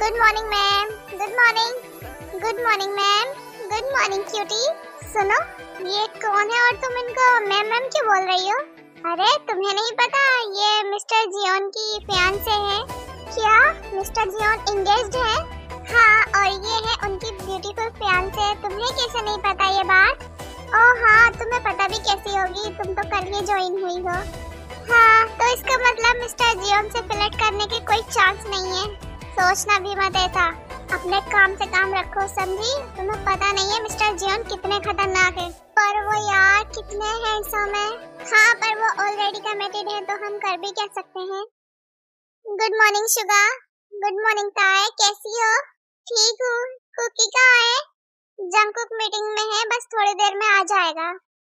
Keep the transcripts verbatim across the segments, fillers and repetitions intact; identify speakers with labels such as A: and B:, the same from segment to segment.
A: Good morning ma'am. Good morning. Good morning ma'am. Good morning cutie. सुनो, ये कौन है और तुम इनको मैम मैम क्यों बोल रही हो? अरे तुम्हें नहीं पता ये मिस्टर जियोन की फियांसे है। क्या मिस्टर जियोन एंगेज्ड है? हाँ, और ये है उनकी ब्यूटीफुल फियांसे। तुम्हें कैसे नहीं पता ये बात? ओह हाँ, तुम्हें पता भी कैसी होगी, तुम तो कल ही ज्वाइन हुई हो। हाँ, तो इसका मतलब मिस्टर जियोन से फ्लर्ट करने के कोई चांस नहीं है। सोचना भी मत ऐसा, अपने काम से काम रखो, समझी? तुम्हें पता नहीं है मिस्टर जियोन कितने खतरनाक है। पर वो यार कितने हैंडसम है। हाँ, पर वो ऑलरेडी कमिटेड है तो हम कर भी क्या सकते हैं। Good morning Suga. Good morning Tae, कैसी हो? ठीक हूँ। कुकी कहाँ है? जंगकुक मीटिंग में है, बस थोड़ी देर में आ जाएगा।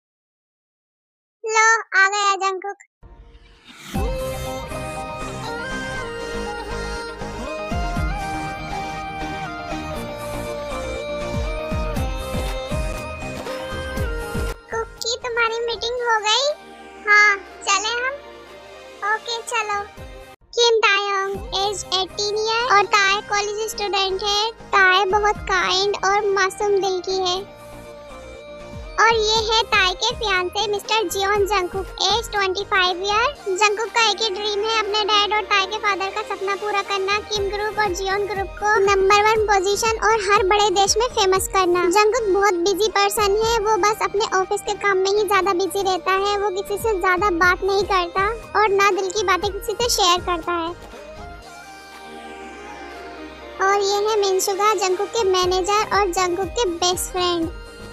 A: लो आ गया जंगकुक। कुकी तुम्हारी मीटिंग हो गई? हाँ, चले हम? ओके चलो। किम तायोंग एज अठारह ईयर और ताए कॉलेज स्टूडेंट है। ताए बहुत काइंड और मासूम दिल की है। और ये है ताए के fiancee mister Jeon Jungkook age पच्चीस ईयर। जंगकुक का एक ही ड्रीम है अपने डैड और ताए के फादर का सपना पूरा करना, किम ग्रुप और जियोन ग्रुप को नंबर वन पोजीशन और हर बड़े देश में फेमस करना। जंगकुक बहुत बिजी पर्सन है, वो बस अपने ऑफिस के काम में ही ज्यादा बिजी रहता है। वो किसी से ज्यादा बात नहीं करता और ना दिल की बातें किसी से शेयर करता है। और ये है मिनसुगा, जंगकुक के मैनेजर और जंगकुक के बेस्ट फ्रेंड।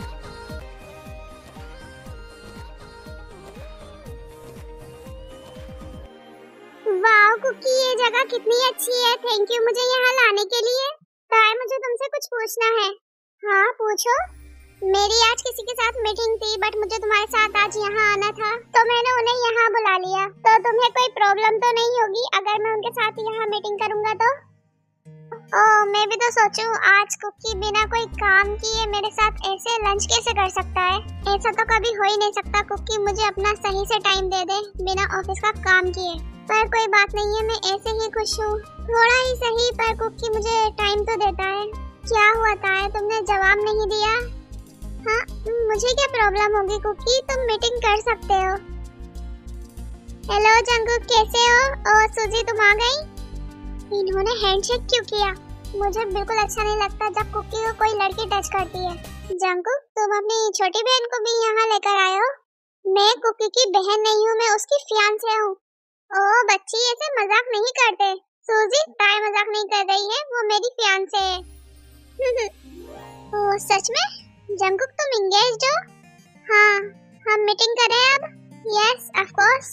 A: वाह कुकी, ये जगह कितनी अच्छी है। थैंक यू मुझे यहाँ लाने के लिए। ताए मुझे तुमसे कुछ पूछना है। हाँ पूछो। मेरी आज किसी के साथ मीटिंग थी, बट मुझे तुम्हारे साथ आज यहाँ आना था, तो मैंने उन्हें यहाँ बुला लिया। तो तुम्हें कोई प्रॉब्लम तो नहीं होगी अगर मैं उनके साथ यहाँ मीटिंग करूँगा तो? ओह, मैं भी तो सोचूं आज कुकी बिना कोई काम किए मेरे साथ ऐसे लंच कैसे कर सकता है। ऐसा तो कभी हो ही नहीं सकता। कुकी मुझे अपना सही से टाइम दे दे बिना ऑफिस का काम किए। पर कोई बात नहीं है, मैं ऐसे ही खुश हूँ, थोड़ा ही सही, पर कुकी मुझे टाइम तो देता है। क्या हुआ ताए, तुमने जवाब नहीं दिया? हाँ, मुझे क्या प्रॉब्लम होगी कुकी, तुम मीटिंग कर सकते हो। हेलो जंगकुक, कैसे हो? और सुजी तुम आ गई? इन्होंने हैंडशेक क्यों किया? मुझे बिल्कुल अच्छा नहीं लगता जब कुकी को कोई लड़की टच करती है। जंगकुक, तुम अपनी छोटी बहन को भी यहाँ लेकर आए हो? मैं कुकी की बहन नहीं हूँ, मैं उसकी फियांसे हूँ। ओह बच्ची, ऐसे मजाक नहीं करते। सूजी, ताई मजाक नहीं कर रही है, वो मेरी फियांसे है। ओह सच में? जंगकुक तुम एंगेज्ड हो? हाँ, हम मीटिंग कर रहे हैं अब। Yes of course.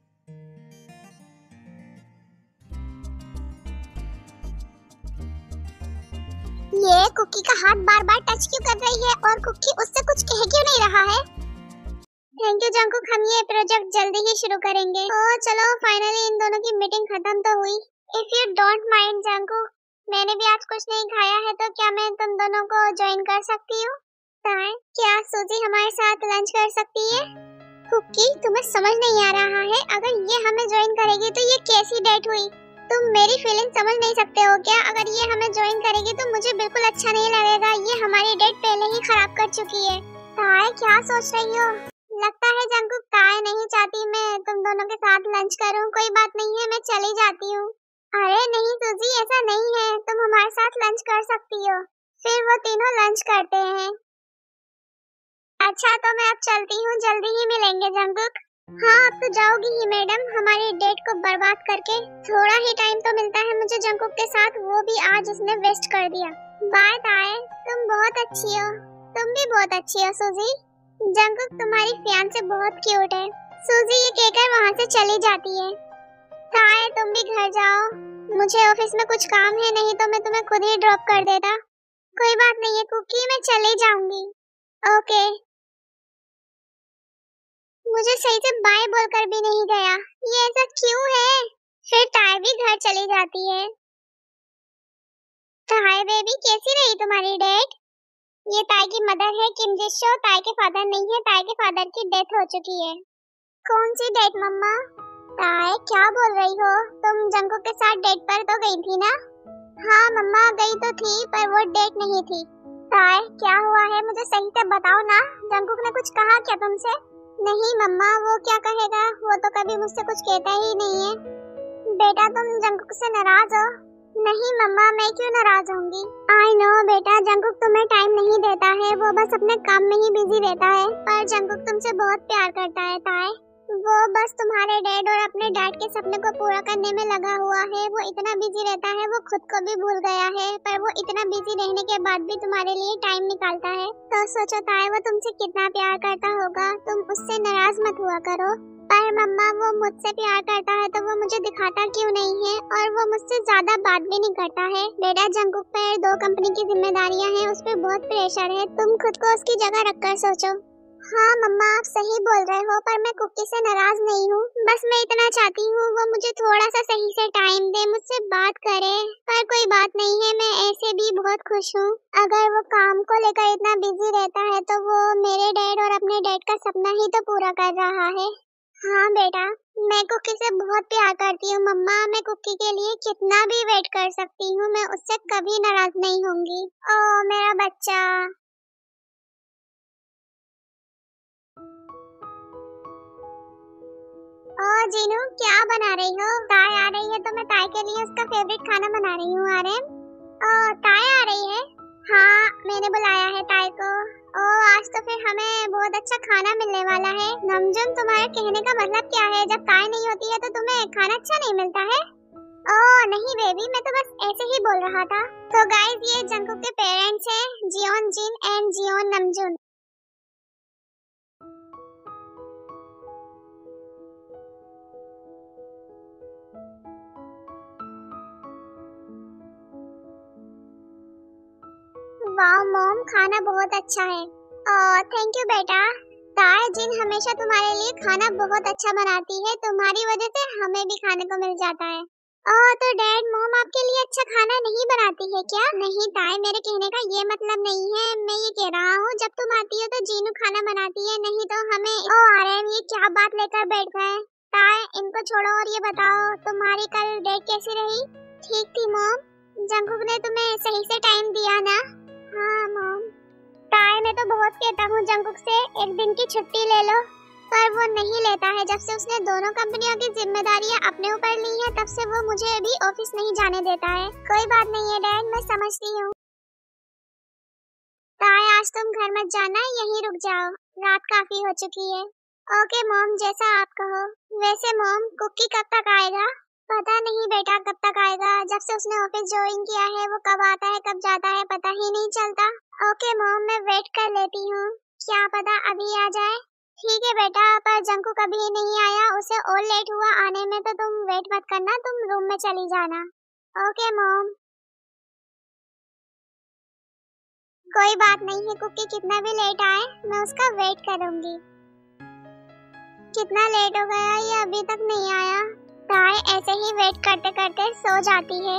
A: ये कुकी का हाथ बार बार टच क्यों कर रही है और कुकी उससे कुछ कह क्यों नहीं रहा है? थैंक यू जंगकुक, हम ये प्रोजेक्ट जल्दी ही शुरू करेंगे। ओह चलो, फाइनली इन दोनों की मीटिंग खत्म तो हुई। If you don't mind Jungkook, मैंने भी आज कुछ नहीं खाया है, तो क्या मैं तुम दोनों को ज्वाइन कर सकती हूँ? ताए, क्या सूजी हमारे साथ लंच कर सकती है? कुकी, तुम्हें समझ नहीं आ रहा है, अगर ये हमें ज्वाइन करेगी तो ये कैसी डेट हुई? तुम मेरी फीलिंग समझ नहीं सकते हो क्या? अगर ये हमें ज्वाइन करेगी तो मुझे बिल्कुल अच्छा नहीं लगेगा। ये हमारी डेट पहले ही खराब कर चुकी है। ताए, क्या सोच रही हो? लगता है जंगकुक ताए नहीं चाहती मैं तुम दोनों के साथ लंच करूं। कोई बात नहीं है, मैं चली जाती हूँ। अरे नहीं सूजी, ऐसा नहीं है, तुम हमारे साथ लंच कर सकती हो। फिर वो तीनों लंच करते हैं। अच्छा तो मैं अब चलती हूँ, जल्दी ही मिलेंगे जंगकुक। हाँ अब तो जाओगी ही मैडम, हमारी डेट को बर्बाद करके। थोड़ा ही टाइम तो मिलता है मुझे जंगकुक के साथ, वो भी आज उसने वेस्ट कर दिया। बाय ताए, तुम बहुत अच्छी हो। तुम भी बहुत अच्छी हो सूजी। जंगकुक तुम्हारी फियांसे बहुत क्यूट है। सूजी ये कहकर वहाँ से चली जाती है। ताए तुम भी घर जाओ, मुझे ऑफिस में कुछ काम है, नहीं तो मैं तुम्हें खुद ही ड्रॉप कर देता। कोई बात नहीं है कुकी, मैं चली जाऊंगी। ओके। मुझे सही से बाय बोलकर भी नहीं गया, ये ऐसा क्यों है? फिर ताए भी घर चली जाती है। ताए बेबी, कैसी रही तुम्हारी डेट? ये ताए की मदर है किम जिशो, ताए के फादर नहीं है, ताए के फादर की डेथ हो चुकी है। कौन सी डेट मम्मा? ताए क्या बोल रही हो? तुम जंगकुक के साथ डेट पर तो गई थी ना? हाँ मम्मा गई तो थी पर वो डेट नहीं थी। ताए क्या हुआ है मुझे सही से बताओ ना, जंगकुक ने कुछ कहा क्या तुमसे? नहीं मम्मा वो क्या कहेगा, वो तो कभी मुझसे कुछ कहता ही नहीं है। बेटा तुम जंगकुक से नाराज हो? नहीं मम्मा मैं क्यों नाराज होंगी। आई नो बेटा जंगकुक तुम्हें टाइम नहीं देता है, वो बस अपने काम में ही बिजी रहता है। पर जंगकुक तुमसे बहुत प्यार करता है ताए, वो बस तुम्हारे डैड और अपने डैड के सपने को पूरा करने में लगा हुआ है। वो इतना बिजी रहता है वो खुद को भी भूल गया है, पर वो इतना बिजी रहने के बाद भी तुम्हारे लिए टाइम निकालता है। तो सोचो ताए वो तुमसे कितना प्यार करता होगा, तुम उससे नाराज मत हुआ करो। पर मम्मा वो मुझसे प्यार करता है तो वो मुझे दिखाता क्यों नहीं है, और वो मुझसे ज्यादा बात भी नहीं करता है। बेटा जंगकुक पर दो कंपनी की जिम्मेदारियां हैं, उस पर बहुत प्रेशर है, तुम खुद को उसकी जगह रखकर सोचो। हाँ मम्मा आप सही बोल रहे हो, पर मैं कुकी से नाराज नहीं हूँ, बस मैं इतना चाहती हूँ वो मुझे थोड़ा सा सही से टाइम दे, मुझसे बात करे। पर कोई बात नहीं है, मैं ऐसे भी बहुत खुश हूँ। अगर वो काम को लेकर इतना बिजी रहता है तो वो मेरे डैड और अपने डैड का सपना ही तो पूरा कर रहा है। हाँ बेटा मैं कुकी से बहुत प्यार करती हूँ मम्मा, मैं कुकी के लिए कितना भी वेट कर सकती हूँ, मैं उससे कभी नाराज नहीं होंगी। ओ मेरा बच्चा। ओ जीनू क्या बना रही हो? ताई आ रही है तो मैं ताई के लिए उसका फेवरेट खाना बना रही हूँ। आर्यन ओ ताई आ रही है? हाँ मैंने बुलाया है ताई को। ओ आज तो फिर हमें बहुत अच्छा खाना मिलने वाला है। नमजून तुम्हारे कहने का मतलब क्या है, जब ताई नहीं होती है तो तुम्हें खाना अच्छा नहीं मिलता है? ओ नहीं बेबी मैं तो बस ऐसे ही बोल रहा था। तो गाइस ये जंगकुक के पेरेंट्स हैं, Jeon Jin and Jeon Namjoon. वाह मॉम खाना बहुत अच्छा है। थैंक यू बेटा। ताई जिन हमेशा तुम्हारे लिए खाना बहुत अच्छा बनाती है, तुम्हारी वजह से हमें भी खाने को मिल जाता है। ओह तो डैड मॉम आपके लिए अच्छा खाना नहीं बनाती है क्या? नहीं ताई मेरे कहने का ये मतलब नहीं है, मैं ये कह रहा हूँ जब तुम आती हो तो जीनू खाना बनाती है, नहीं तो हमें। ओ आर्यन ये क्या बात लेकर बैठ गए? ताई इनको छोड़ो और ये बताओ तुम्हारी कल डेट कैसी रही? ठीक थी मॉम। जंगकुक ने तुम्हें सही से टाइम दिया ना? हाँ मॉम। ताई मैं तो बहुत कहता हूँ जंगकुक से एक दिन की छुट्टी ले लो, पर वो नहीं लेता है। जब से उसने दोनों कंपनियों की जिम्मेदारियाँ अपने ऊपर ली है तब से वो मुझे अभी ऑफिस नहीं जाने देता है। कोई बात नहीं है डैड मैं समझती हूँ। ताई आज तुम घर मत जाना, यहीं रुक जाओ, रात काफी हो चुकी है। ओके मॉम जैसा आप कहो। वैसे मॉम कुकी कब तक आएगा? पता नहीं बेटा कब तक आएगा, जब से उसने ऑफिस ज्वाइन किया है वो कब आता है कब जाता है पता ही नहीं चलता। ओके मॉम मैं वेट कर लेती हूँ, क्या पता अभी आ जाए। ठीक है बेटा पर जंगकुक अभी नहीं आया, उसे और लेट हुआ आने में तो तुम वेट मत करना, तुम रूम में चली जाना। Okay mom. कोई बात नहीं है कुकी कितना भी लेट आए मैं उसका वेट करूंगी। कितना लेट हो गया ये अभी तक नहीं आया। ताई ऐसे ही वेट करते करते सो जाती है।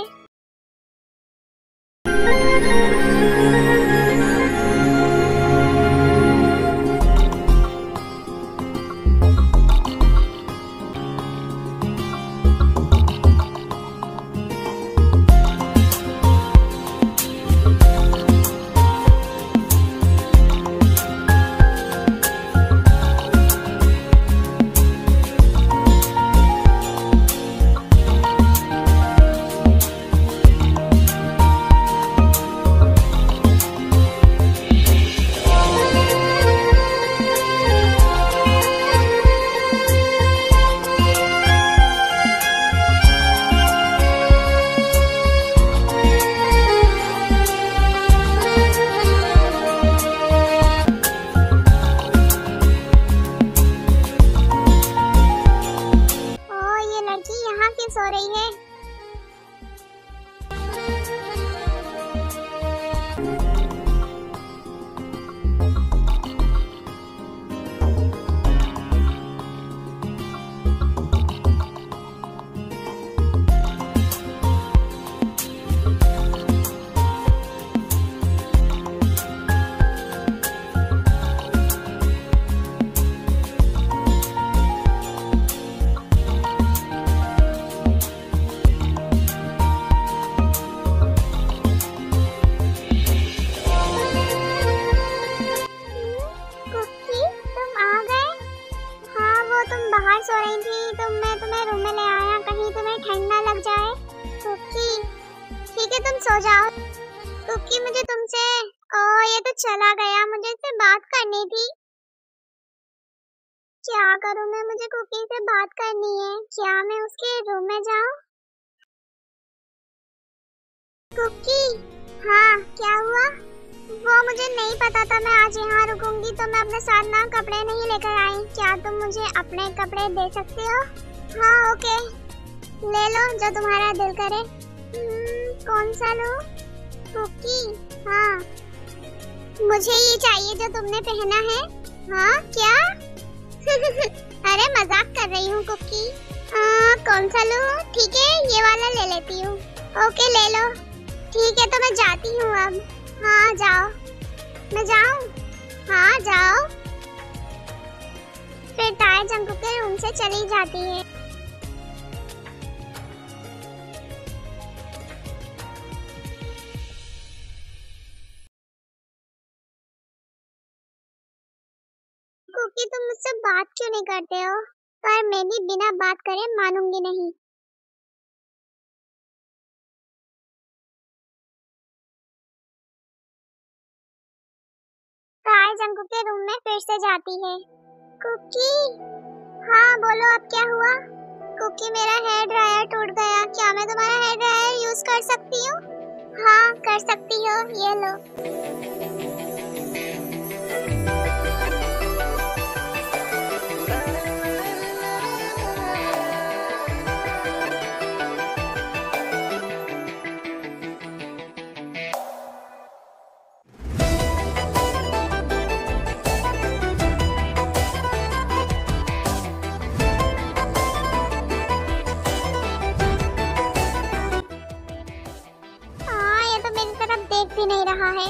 A: सो जाओ। कुकी मुझे तुमसे, ओ ये तो चला गया, मुझे इससे बात करनी थी। क्या करूं मैं, मुझे कुकी से बात करनी है। क्या मैं उसके रूम में जाऊं? कुकी, हाँ क्या हुआ? वो मुझे नहीं पता था मैं आज यहाँ रुकूंगी, तो मैं अपने साथ ना कपड़े नहीं लेकर आई। क्या तुम मुझे अपने कपड़े दे सकते हो? हाँ ओके, ले लो जो तुम्हारा दिल करे। कौन सा लो? कुकी, हाँ मुझे ये चाहिए जो तुमने पहना है। हाँ क्या? अरे मजाक कर रही हूँ कुकी। आ, कौन सा लो? ठीक है ये वाला ले लेती हूँ। ओके ले लो। ठीक है तो मैं जाती हूँ अब। हाँ जाओ। मैं जाऊँ? हाँ जाओ। फिर ताया जंगकुक के रूम से चली जाती है। कुकी तुम मुझसे बात क्यों नहीं करते हो? पर मैं भी बिना बात करे मानूंगी नहीं। ताया जंगकुक के रूम में फिर से जाती है। कुकी, हाँ बोलो अब क्या हुआ? कुकी मेरा हेयर ड्रायर टूट गया, क्या मैं तुम्हारा हेयर ड्रायर यूज कर सकती हूँ? हाँ कर सकती हो, ये लो। भी नहीं रहा है।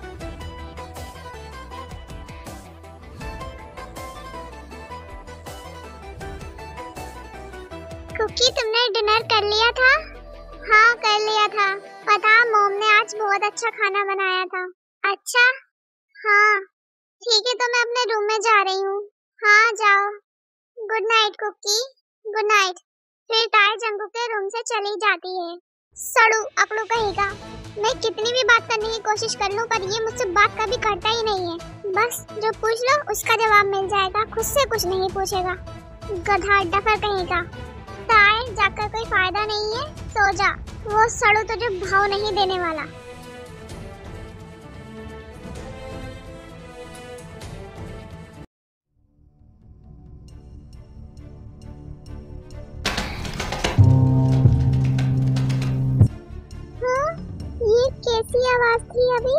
A: कुकी तुमने डिनर कर लिया था? हाँ कर लिया था। पता मॉम ने आज बहुत अच्छा खाना बनाया था। अच्छा हाँ ठीक है तो मैं अपने रूम में जा रही हूँ। हाँ जाओ। Good night Cookie. Good night. फिर ताया जंगकुक के रूम से चली जाती है। सड़ू अकड़ू कहेगा, मैं कितनी भी बात करने की कोशिश कर लूं पर ये मुझसे बात कभी करता ही नहीं है। बस जो पूछ लो उसका जवाब मिल जाएगा, खुद से कुछ नहीं पूछेगा। गधा डफर कहेगा। ताए जाकर कोई फायदा नहीं है, सो जा। वो सड़ू तुझे भाव नहीं देने वाला। ये कैसी आवाज थी अभी?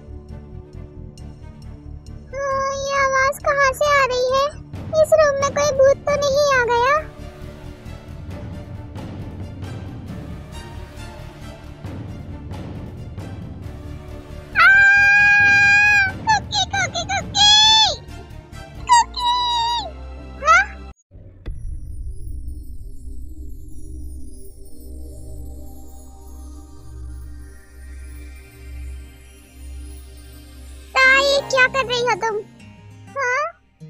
A: हाँ, ये आवाज कहाँ से आ रही है? इस रूम में कोई भूत तो नहीं आ गया? Cookie, Cookie, Cookie! कुकी! हाँ? क्या कर रही हो तुम? हाँ?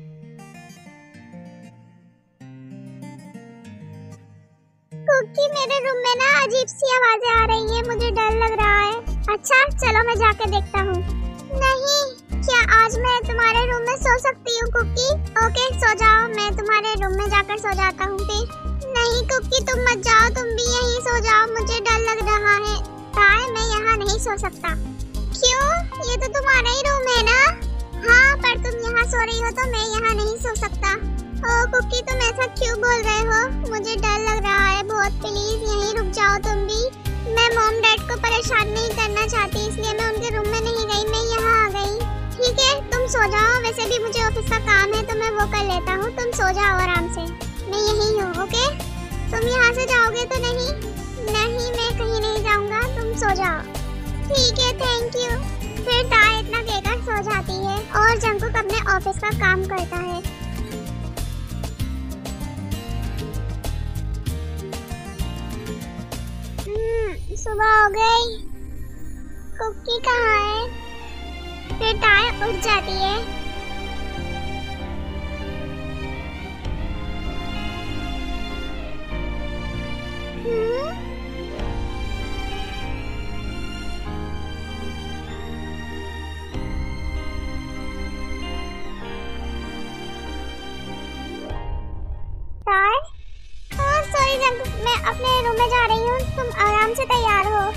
A: कुकी मेरे रूम में ना अजीब सी आवाजें आ रही है, मुझे डर लग रहा है। अच्छा चलो मैं जाके देखता हूँ। नहीं, क्या आज मैं तुम्हारे रूम में सो सकती हूँ कुकी? ओके सो जाओ, मैं तुम्हारे रूम में जाकर सो जाता हूँ फिर। नहीं कुकी तुम मत जाओ, तुम भी यहीं सो जाओ, मुझे डर लग रहा है। ताए मैं यहाँ नहीं सो सकता। क्यों? ये तो तुम्हारा ही रूम है ना? हाँ पर तुम यहाँ सो रही हो तो मैं यहाँ नहीं सो सकता। ओ कुकी तुम ऐसा क्यों बोल रहे हो? मुझे डर लग रहा है बहुत, प्लीज यहीं रुक जाओ तुम भी। मैं मॉम डैड को परेशान नहीं करना चाहती इसलिए मैं उनके रूम में नहीं गई, मैं यहाँ आ गई। ठीक है तुम सो जाओ, वैसे भी मुझे ऑफिस का काम है तो मैं वो कर लेता हूँ, तुम सो जाओ आराम से, मैं यहीं हूँ। ओके तुम यहाँ से जाओगे तो नहीं? नहीं मैं कहीं नहीं जाऊँगा, तुम सो जाओ। ठीक है थैंक यू। फिर ताया इतना कहकर सो जाती है और जंगकुक अपने ऑफिस का काम करता है। हम्म सुबह हो गई। कुकी कहाँ है? फिर ताया उठ जाती है। हम्म तैयार हो।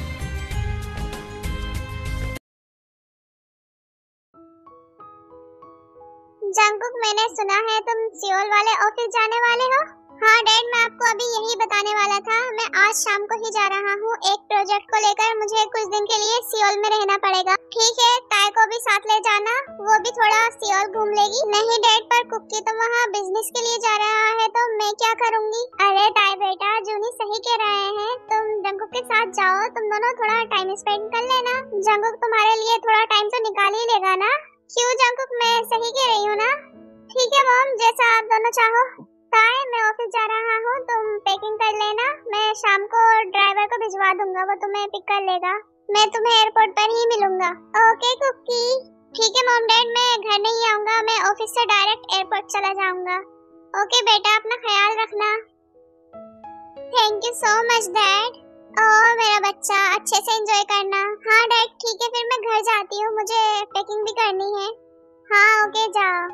A: जंगकुक, मैंने सुना है तुम सियोल वाले ऑफिस जाने वाले हो। हाँ डैड, मैं आपको अभी यही बताने वाला था। मैं आज शाम को ही जा रहा हूँ एक प्रोजेक्ट को लेकर। मुझे कुछ दिन के लिए सियोल में रहना पड़ेगा। ठीक है, ताई को भी साथ ले जाना, वो भी थोड़ा सियोल घूम लेगी। नहीं डैड, पर कुकी तो वहाँ बिजनेस के लिए जा रहा है, तो मैं क्या करूँगी। अरे ताई बेटा, जूनी सही कह रहे हैं, तुम जंगकुक के साथ जाओ, तुम दोनों थोड़ा टाइम स्पेंड कर लेना। जंगकुक तुम्हारे लिए थोड़ा टाइम तो निकाल ही लेगा ना। क्यों जंगकुक, मैं सही कह रही हूँ ना। ठीक है मॉम, जैसा आप दोनों चाहो। ताई, मैं ऑफिस जा रहा हूँ, तुम पैकिंग कर लेना। मैं शाम को ड्राइवर को भिजवा दूंगा, वो तुम्हें पिक कर लेगा। मैं तुम्हें एयरपोर्ट पर ही मिलूंगा। Okay Cookie. ठीक है मॉम डैड, मैं घर नहीं आऊंगा, मैं ऑफिस से डायरेक्ट एयरपोर्ट चला जाऊंगा। ओके बेटा, अपना ख्याल रखना। Thank you so much dad. Oh मेरा बच्चा, अच्छे से एंजॉय करना। हाँ डैड ठीक है, फिर मैं घर जाती हूँ, मुझे पैकिंग भी करनी है। हाँ ओके जाओ।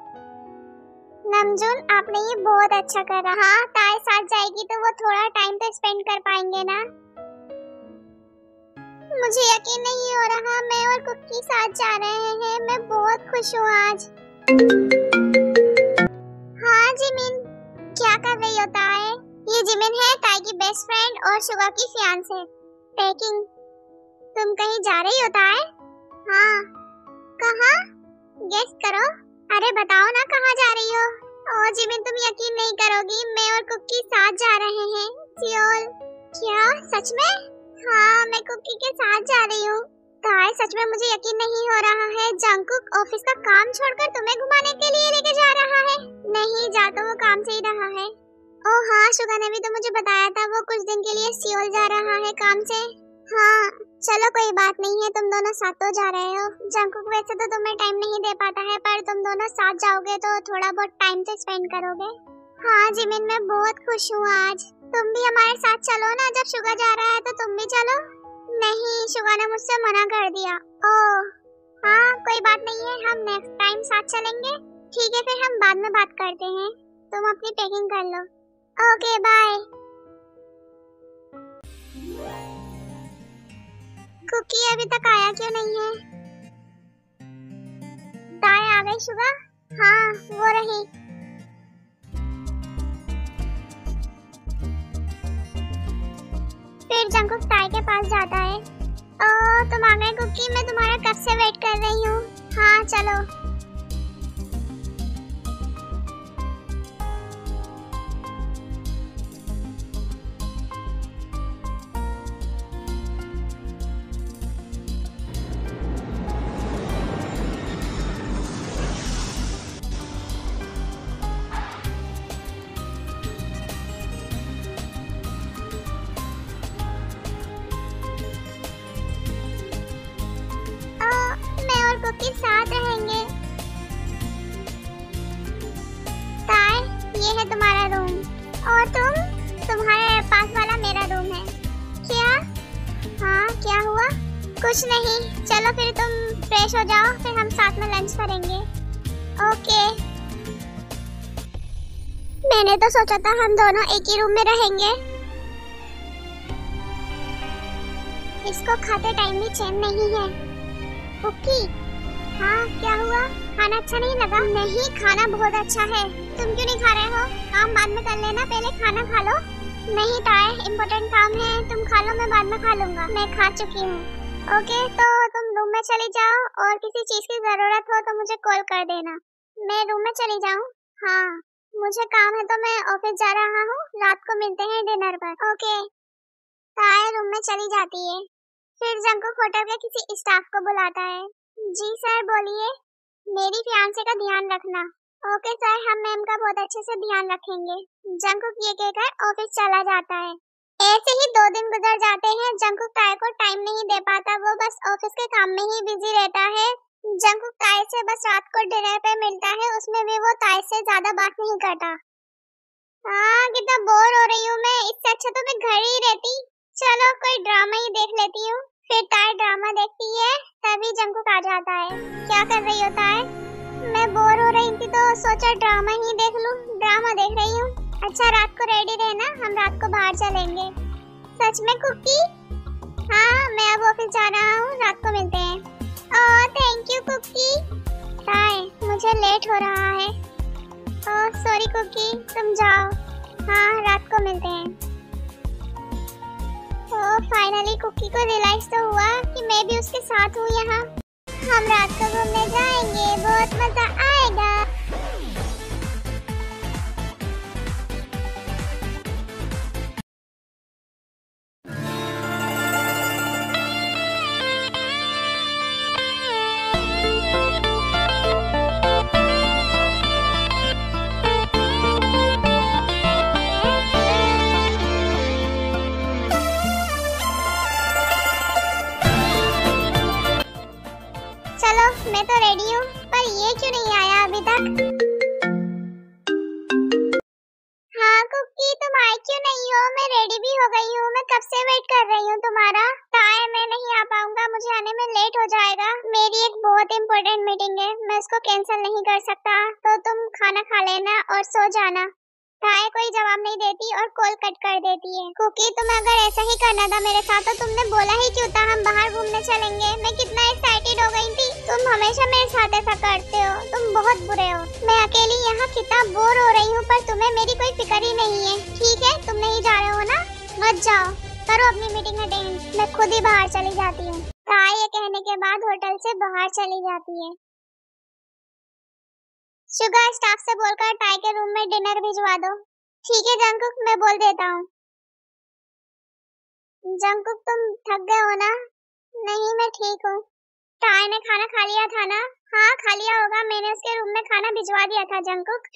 A: नमजून, आपने ये बहुत अच्छा करा। हाँ, ताई साथ जाएगी तो वो थोड़ा टाइम तो स्पेंड कर पाएंगे ना। मुझे यकीन नहीं हो रहा, मैं और कुकी साथ जा रहे हैं। मैं बहुत खुश हूँ आज। हाँ जिमिन, क्या कर रही हो ताई? ये जिमिन है, ताई की बेस्ट फ्रेंड और शुगा की फियांसे। पैकिंग। तुम कहीं जा रही हो ताई? हाँ। कहाँ? गेस करो। अरे बताओ ना कहाँ जा रही हो। ओ जिमिन, तुम यकीन नहीं करोगी, मैं और कुकी साथ जा रहे हैं सियोल। क्या सच में? हाँ, मैं कुकी के साथ जा रही हूँ। ताई सच में मुझे यकीन नहीं हो रहा है। जंगकुक ऑफिस का काम छोड़कर तुम्हें घुमाने के लिए लेके जा रहा है। नहीं, जा तो वो काम से ही रहा है। ओह हाँ, शुगा ने भी तो मुझे बताया था, वो कुछ दिन के लिए सियोल जा रहा है काम से। हाँ चलो कोई बात नहीं है, तुम दोनों साथ तो जा रहे हो। जंगकुक वैसे तो तुम्हें टाइम नहीं दे पाता है, पर तुम दोनों साथ जाओगे तो थोड़ा बहुत टाइम तो स्पेंड करोगे। हाँ जिमिन, मैं बहुत खुश हूँ आज। तुम भी हमारे साथ चलो ना, जब शुगा जा रहा है तो तुम भी चलो। नहीं, शुगा ने मुझसे मना कर दिया। ओह हाँ कोई बात नहीं है, हम नेक्स्ट टाइम साथ चलेंगे। ठीक है, फिर हम बाद में बात करते हैं। तुम अपनी पैकिंग कर लो। Okay bye. कुकी अभी तक आया क्यों नहीं है? ताई आ गई शुगा? हाँ वो रही। फिर जंगकुक ताई के पास जाता है। ओ तुम आ गए कुकी, मैं तुम्हारा कब से वेट कर रही हूँ। हाँ चलो। कुकी साथ रहेंगे। ताई, ये है तुम्हारा रूम, और तुम, तुम्हारे पास वाला मेरा रूम है। क्या? हाँ क्या हुआ? कुछ नहीं, चलो फिर तुम फ्रेश हो जाओ, फिर हम साथ में लंच करेंगे। ओके। मैंने तो सोचा था हम दोनों एक ही रूम में रहेंगे। इसको खाते टाइम भी चैन नहीं है। कुकी, हाँ क्या हुआ? खाना अच्छा नहीं लगा? नहीं, खाना बहुत अच्छा है। तुम क्यों नहीं खा रहे हो? काम बाद में कर लेना, पहले खाना खा लो। नहीं ताई, इम्पोर्टेंट काम है, तुम खा लो, मैं बाद में खा लूंगा। मैं खा चुकी हूँ। ओके, तो तुम रूम में चली जाओ, और किसी चीज की जरूरत हो तो मुझे कॉल कर देना। मैं रूम में चली जाऊँ? हाँ, मुझे काम है तो मैं ऑफिस जा रहा हूँ, रात को मिलते हैं डिनर पर। ओके। ताई रूम में चली जाती है। फिर जंगकुक होटल के किसी स्टाफ को बुलाता है। जी सर बोलिए। मेरी फियांसे का ध्यान रखना। ओके सर, हम मैम का बहुत अच्छे से ध्यान रखेंगे। जंगकुक ये कहकर ऑफिस चला जाता है। ऐसे ही दो दिन गुजर जाते हैं। जंगकुक ताई को टाइम नहीं दे पाता, वो बस ऑफिस के काम में ही बिजी रहता है। जंगकुक ताई से बस रात को डिनर पे मिलता है, उसमें भी वो ताई से ज्यादा बात नहीं करता। हाँ कितना बोर हो रही हूँ मैं, इससे अच्छा तो मैं घर ही रहती। चलो कोई ड्रामा ही देख लेती हूँ। फिर ताई ड्रामा देखती है, तभी जंगकुक आ जाता है। क्या कर रही हो ताई? मैं बोर हो रही थी तो सोचा ड्रामा ही देख लूं। ड्रामा देख रही हूँ। अच्छा रात को रेडी रहना, हम रात को बाहर चलेंगे। सच में कुकी? हाँ मैं अब ऑफिस जा रहा हूँ, रात को मिलते हैं। Oh thank you Cookie. Tae मुझे लेट हो रहा है। ओह सॉरी कुकी, तुम जाओ। हाँ रात को मिलते हैं। ओह फाइनली कुकी को रियलाइज तो हुआ कि मैं भी उसके साथ हूँ यहाँ। हम रात को घूमने जाएंगे, बहुत मजा आएगा। मैं तो रेडी हूँ, पर ये क्यों नहीं आया अभी तक? हाँ कुकी तुम आई क्यों नहीं हो? मैं रेडी भी हो गई हूँ, मैं कब से वेट कर रही हूँ तुम्हारा। ताए मैं नहीं आ पाऊंगा, मुझे आने में लेट हो जाएगा। मेरी एक बहुत इम्पोर्टेंट मीटिंग है, मैं उसको कैंसिल नहीं कर सकता, तो तुम खाना खा लेना और सो जाना। ताए कोई जवाब नहीं देती और कॉल कट कर देती है। कुकी तुम अगर ऐसा ही करना था मेरे साथ तो तुमने बोला ही क्यों था हम बाहर घूमने चलेंगे। मैं कितना एक्साइटेड हो गई थी। तुम हमेशा मेरे साथ ऐसा करते हो, तुम बहुत बुरे हो। मैं अकेली यहाँ कितना बोर हो रही हूँ, पर तुम्हें मेरी कोई फिक्र ही नहीं है। ठीक है तुम नहीं जा रहे हो ना, मत जाओ, करो अपनी मीटिंग अटेंड, मैं खुद ही बाहर चली जाती हूँ। ताए ये कहने के बाद होटल से बाहर चली जाती है। शुगर स्टाफ से बोलकर ताए के रूम में डिनर भिजवा दो। ठीक है जंकुक, मैं बोल देता हूँ। जंकुक तुम थक गए हो ना? नहीं मैं ठीक हूँ। ताए ने खाना खा लिया था ना? हाँ खा लिया होगा, मैंने उसके रूम में खाना भिजवा दिया था जंकुक।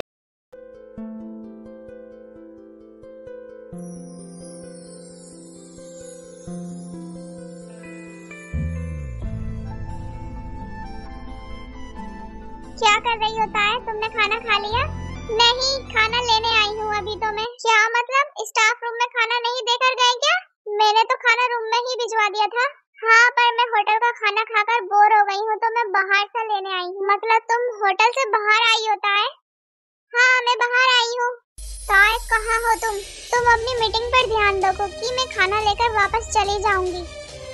A: क्या कर रही होता है? तुमने खाना खा लिया? नहीं खाना लेने आई हूँ अभी तो मैं। क्या मतलब स्टाफ रूम में खाना नहीं देकर गए क्या? मैंने तो खाना रूम में ही भिजवा दिया था। हाँ पर मैं होटल का खाना खाकर बोर हो गई हूँ तो मैं बाहर से लेने आई हूँ। मतलब तुम होटल से बाहर आई होता है? हाँ मैं बाहर आई हूँ। ताए कहाँ हो तुम? तुम अपनी मीटिंग पर ध्यान दो क्योंकि मैं खाना लेकर वापस चली जाऊंगी।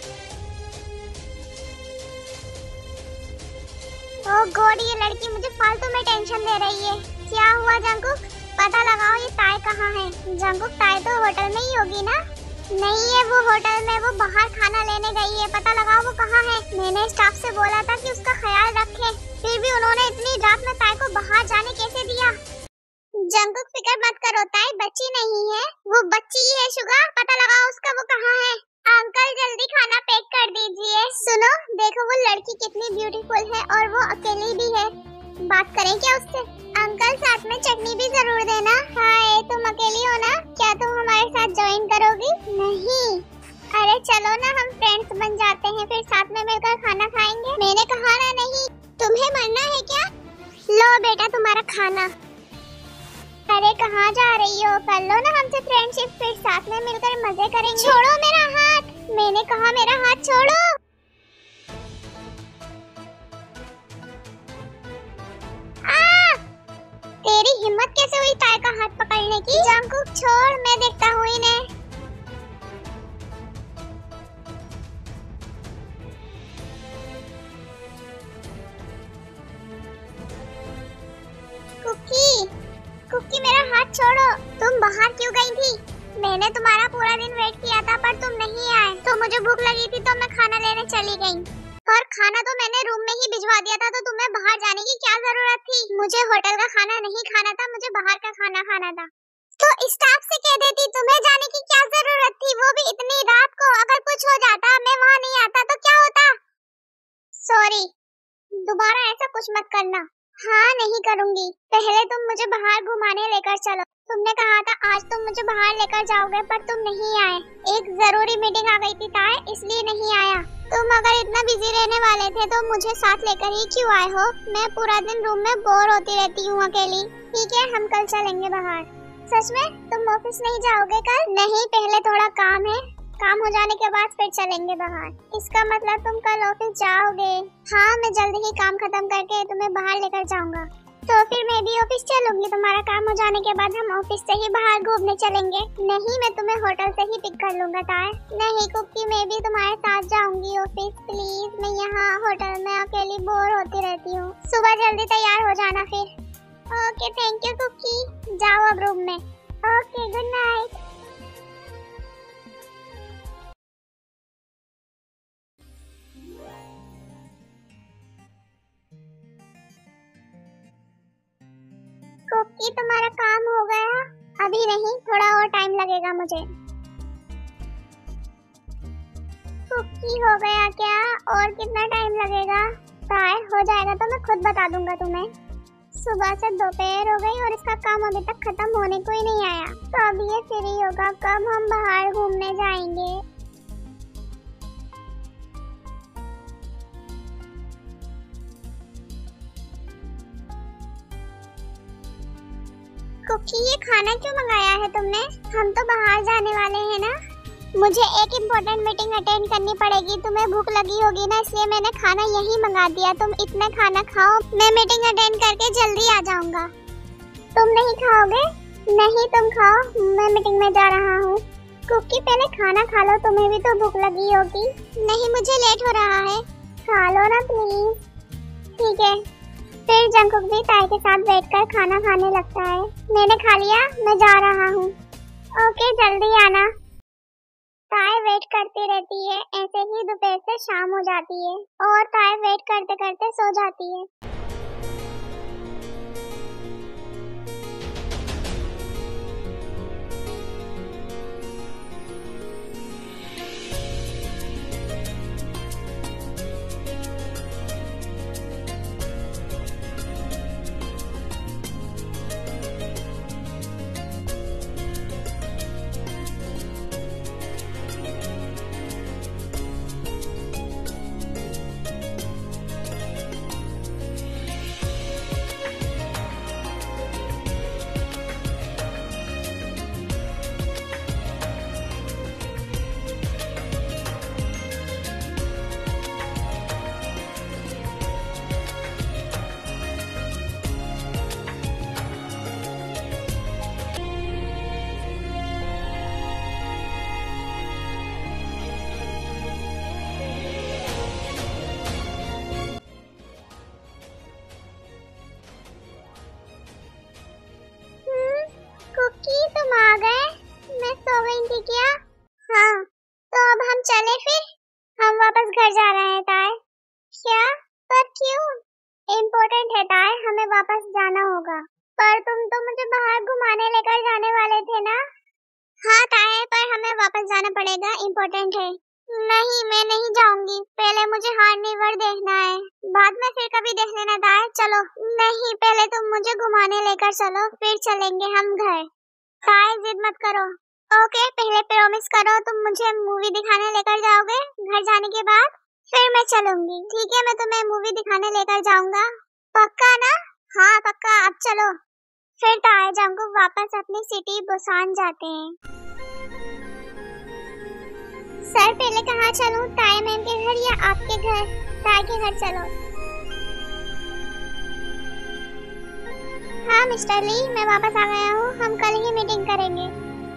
A: ओह गॉड ये लड़की मुझे फालतू में टेंशन दे रही है। क्या हुआ जंकुक? पता लगाओ ये ताए कहाँ है। जंकुक ताए तो होटल में ही होगी ना? नहीं है वो होटल में, वो बाहर खाना लेने गई है। पता लगाओ वो कहाँ है। मैंने स्टाफ से बोला था कि उसका ख्याल रखे, फिर भी उन्होंने इतनी रात में ताए को बाहर जाने कैसे दिया? जंकुक फिक्र मत करो, ताए बच्ची नहीं है, वो बच्ची ही है। शुगर पता लगाओ उसका वो कहाँ है। अंकल जल्दी खाना पैक कर दीजिए। सुनो देखो वो लड़की कितनी ब्यूटीफुल है और वो अकेली भी है। बात करें क्या उससे? अंकल साथ में चटनी भी जरूर देना। हाय तुम अकेली हो ना? क्या तुम हमारे साथ ज्वाइन करोगी? नहीं अरे चलो ना हम फ्रेंड्स बन जाते हैं, फिर साथ में मिलकर खाना खाएंगे। मैंने कहा ना नहीं। तुम्हें मरना है क्या? लो बेटा तुम्हारा खाना। अरे कहाँ जा रही हो? कर लो ना हमसे फ्रेंडशिप, फिर साथ में मिलकर मजे करेंगे। छोड़ो मेरा हाथ। मैंने कहा मेरा हाथ छोड़ो। आ! तेरी हिम्मत कैसे हुई ताए का हाथ पकड़ने की? जंकुक छोड़, मैं देखता हूँ इन्हें। कुकी कुकी मेरा हाथ छोड़ो। तुम बाहर क्यों गई थी? मैंने तुम्हारा पूरा दिन वेट किया था पर तुम नहीं आए, तो मुझे भूख लगी थी तो मैं खाना लेने चली गई। और खाना तो मैंने रूम में ही भिजवा दिया था, तो तुम्हें बाहर जाने की क्या जरूरत थी? मुझे होटल का खाना नहीं खाना था, मुझे बाहर का खाना खाना था। तो स्टाफ से कह देती, तुम्हें जाने की क्या जरूरत थी? वो भी इतनी रात को। अगर कुछ हो जाता, मैं वहाँ नहीं आता तो क्या होता? सॉरी, दोबारा ऐसा कुछ मत करना। हाँ नहीं करूँगी। पहले तुम मुझे बाहर घुमाने लेकर चलो। तुमने कहा था आज तुम मुझे बाहर लेकर जाओगे, पर तुम नहीं आए। एक जरूरी मीटिंग आ गई थी ताए, इसलिए नहीं आया। तुम अगर इतना बिजी रहने वाले थे तो मुझे साथ लेकर ही क्यों आए हो? मैं पूरा दिन रूम में बोर होती रहती हूँ अकेली। ठीक है हम कल चलेंगे बाहर। सच में? तुम ऑफिस नहीं जाओगे कल? नहीं पहले थोड़ा काम है, काम हो जाने के बाद फिर चलेंगे बाहर। इसका मतलब तुम कल ऑफिस जाओगे? हाँ मैं जल्दी ही काम खत्म करके तुम्हें बाहर लेकर जाऊंगा। तो फिर मैं भी ऑफिस चलूंगी, तुम्हारा काम हो जाने के बाद हम ऑफिस से ही बाहर घूमने चलेंगे। नहीं, मैं तुम्हें होटल से ही पिक कर लूंगा ताए। नहीं कुकी, मैं भी तुम्हारे साथ जाऊंगी ऑफिस, प्लीज। मैं यहाँ होटल में अकेली बोर होती रहती हूँ। सुबह जल्दी तैयार हो जाना फिर। ओके थैंक यू कुकी, जाओ अब रूम में। Okay good night. कुकी तुम्हारा काम हो गया? अभी नहीं, थोड़ा और टाइम लगेगा मुझे। कुकी हो गया क्या? और कितना टाइम लगेगा? ताए हो जाएगा तो मैं खुद बता दूंगा तुम्हें। सुबह से दोपहर हो गई और इसका काम अभी तक खत्म होने को ही नहीं आया। तो अब ये फ्री होगा, कब हम बाहर घूमने जाएंगे? कुकी ये खाना क्यों मंगाया है तुमने? हम तो बाहर जाने वाले हैं ना। मुझे एक इम्पोर्टेंट मीटिंग अटेंड करनी पड़ेगी, तुम्हें भूख लगी होगी ना, इसलिए मैंने खाना यहीं मंगा दिया। तुम इतना खाना खाओ, मैं मीटिंग अटेंड करके जल्दी आ जाऊंगा। तुम नहीं खाओगे? नहीं तुम खाओ, मैं मीटिंग में जा रहा हूँ। कुकी पहले खाना खा लो, तुम्हें भी तो भूख लगी होगी। नहीं मुझे लेट हो रहा है, खा लो ना प्लीज। ठीक है। फिर जंकुक भी ताई के साथ बैठकर खाना खाने लगता है। मैंने खा लिया, मैं जा रहा हूँ। ओके जल्दी आना। ताई वेट करती रहती है, ऐसे ही दोपहर से शाम हो जाती है और ताई वेट करते करते सो जाती है। घर जा रहे हैं ताए। क्या? पर क्यों? इम्पोर्टेंट है ताए, हमें वापस जाना होगा। पर तुम तो मुझे बाहर घुमाने लेकर जाने वाले थे ना? हाँ ताए, पर हमें वापस जाना पड़ेगा, इम्पोर्टेंट है। नहीं मैं नहीं जाऊंगी, पहले मुझे हार्निवर देखना है, बाद में फिर कभी देख लेना ताए। चलो। नहीं पहले तुम मुझे घुमाने लेकर चलो, फिर चलेंगे हम घर। ताए जिद मत करो। ओके पहले प्रॉमिस करो तुम मुझे मूवी दिखाने लेकर जाओगे, घर जाने के बाद फिर मैं चलूंगी। ठीक है मैं तुम्हें मूवी दिखाने लेकर जाऊंगा, पक्का ना? हाँ पक्का, अब चलो। फिर ताए जंकुक वापस अपनी सिटी बुसान जाते हैं। सर पहले कहाँ चलूं, ताए मैम के घर या आपके घर? ताए के घर चलो। हाँ मिस्टर ली, मैं वापस आ गया हूँ, हम कल ही मीटिंग करेंगे।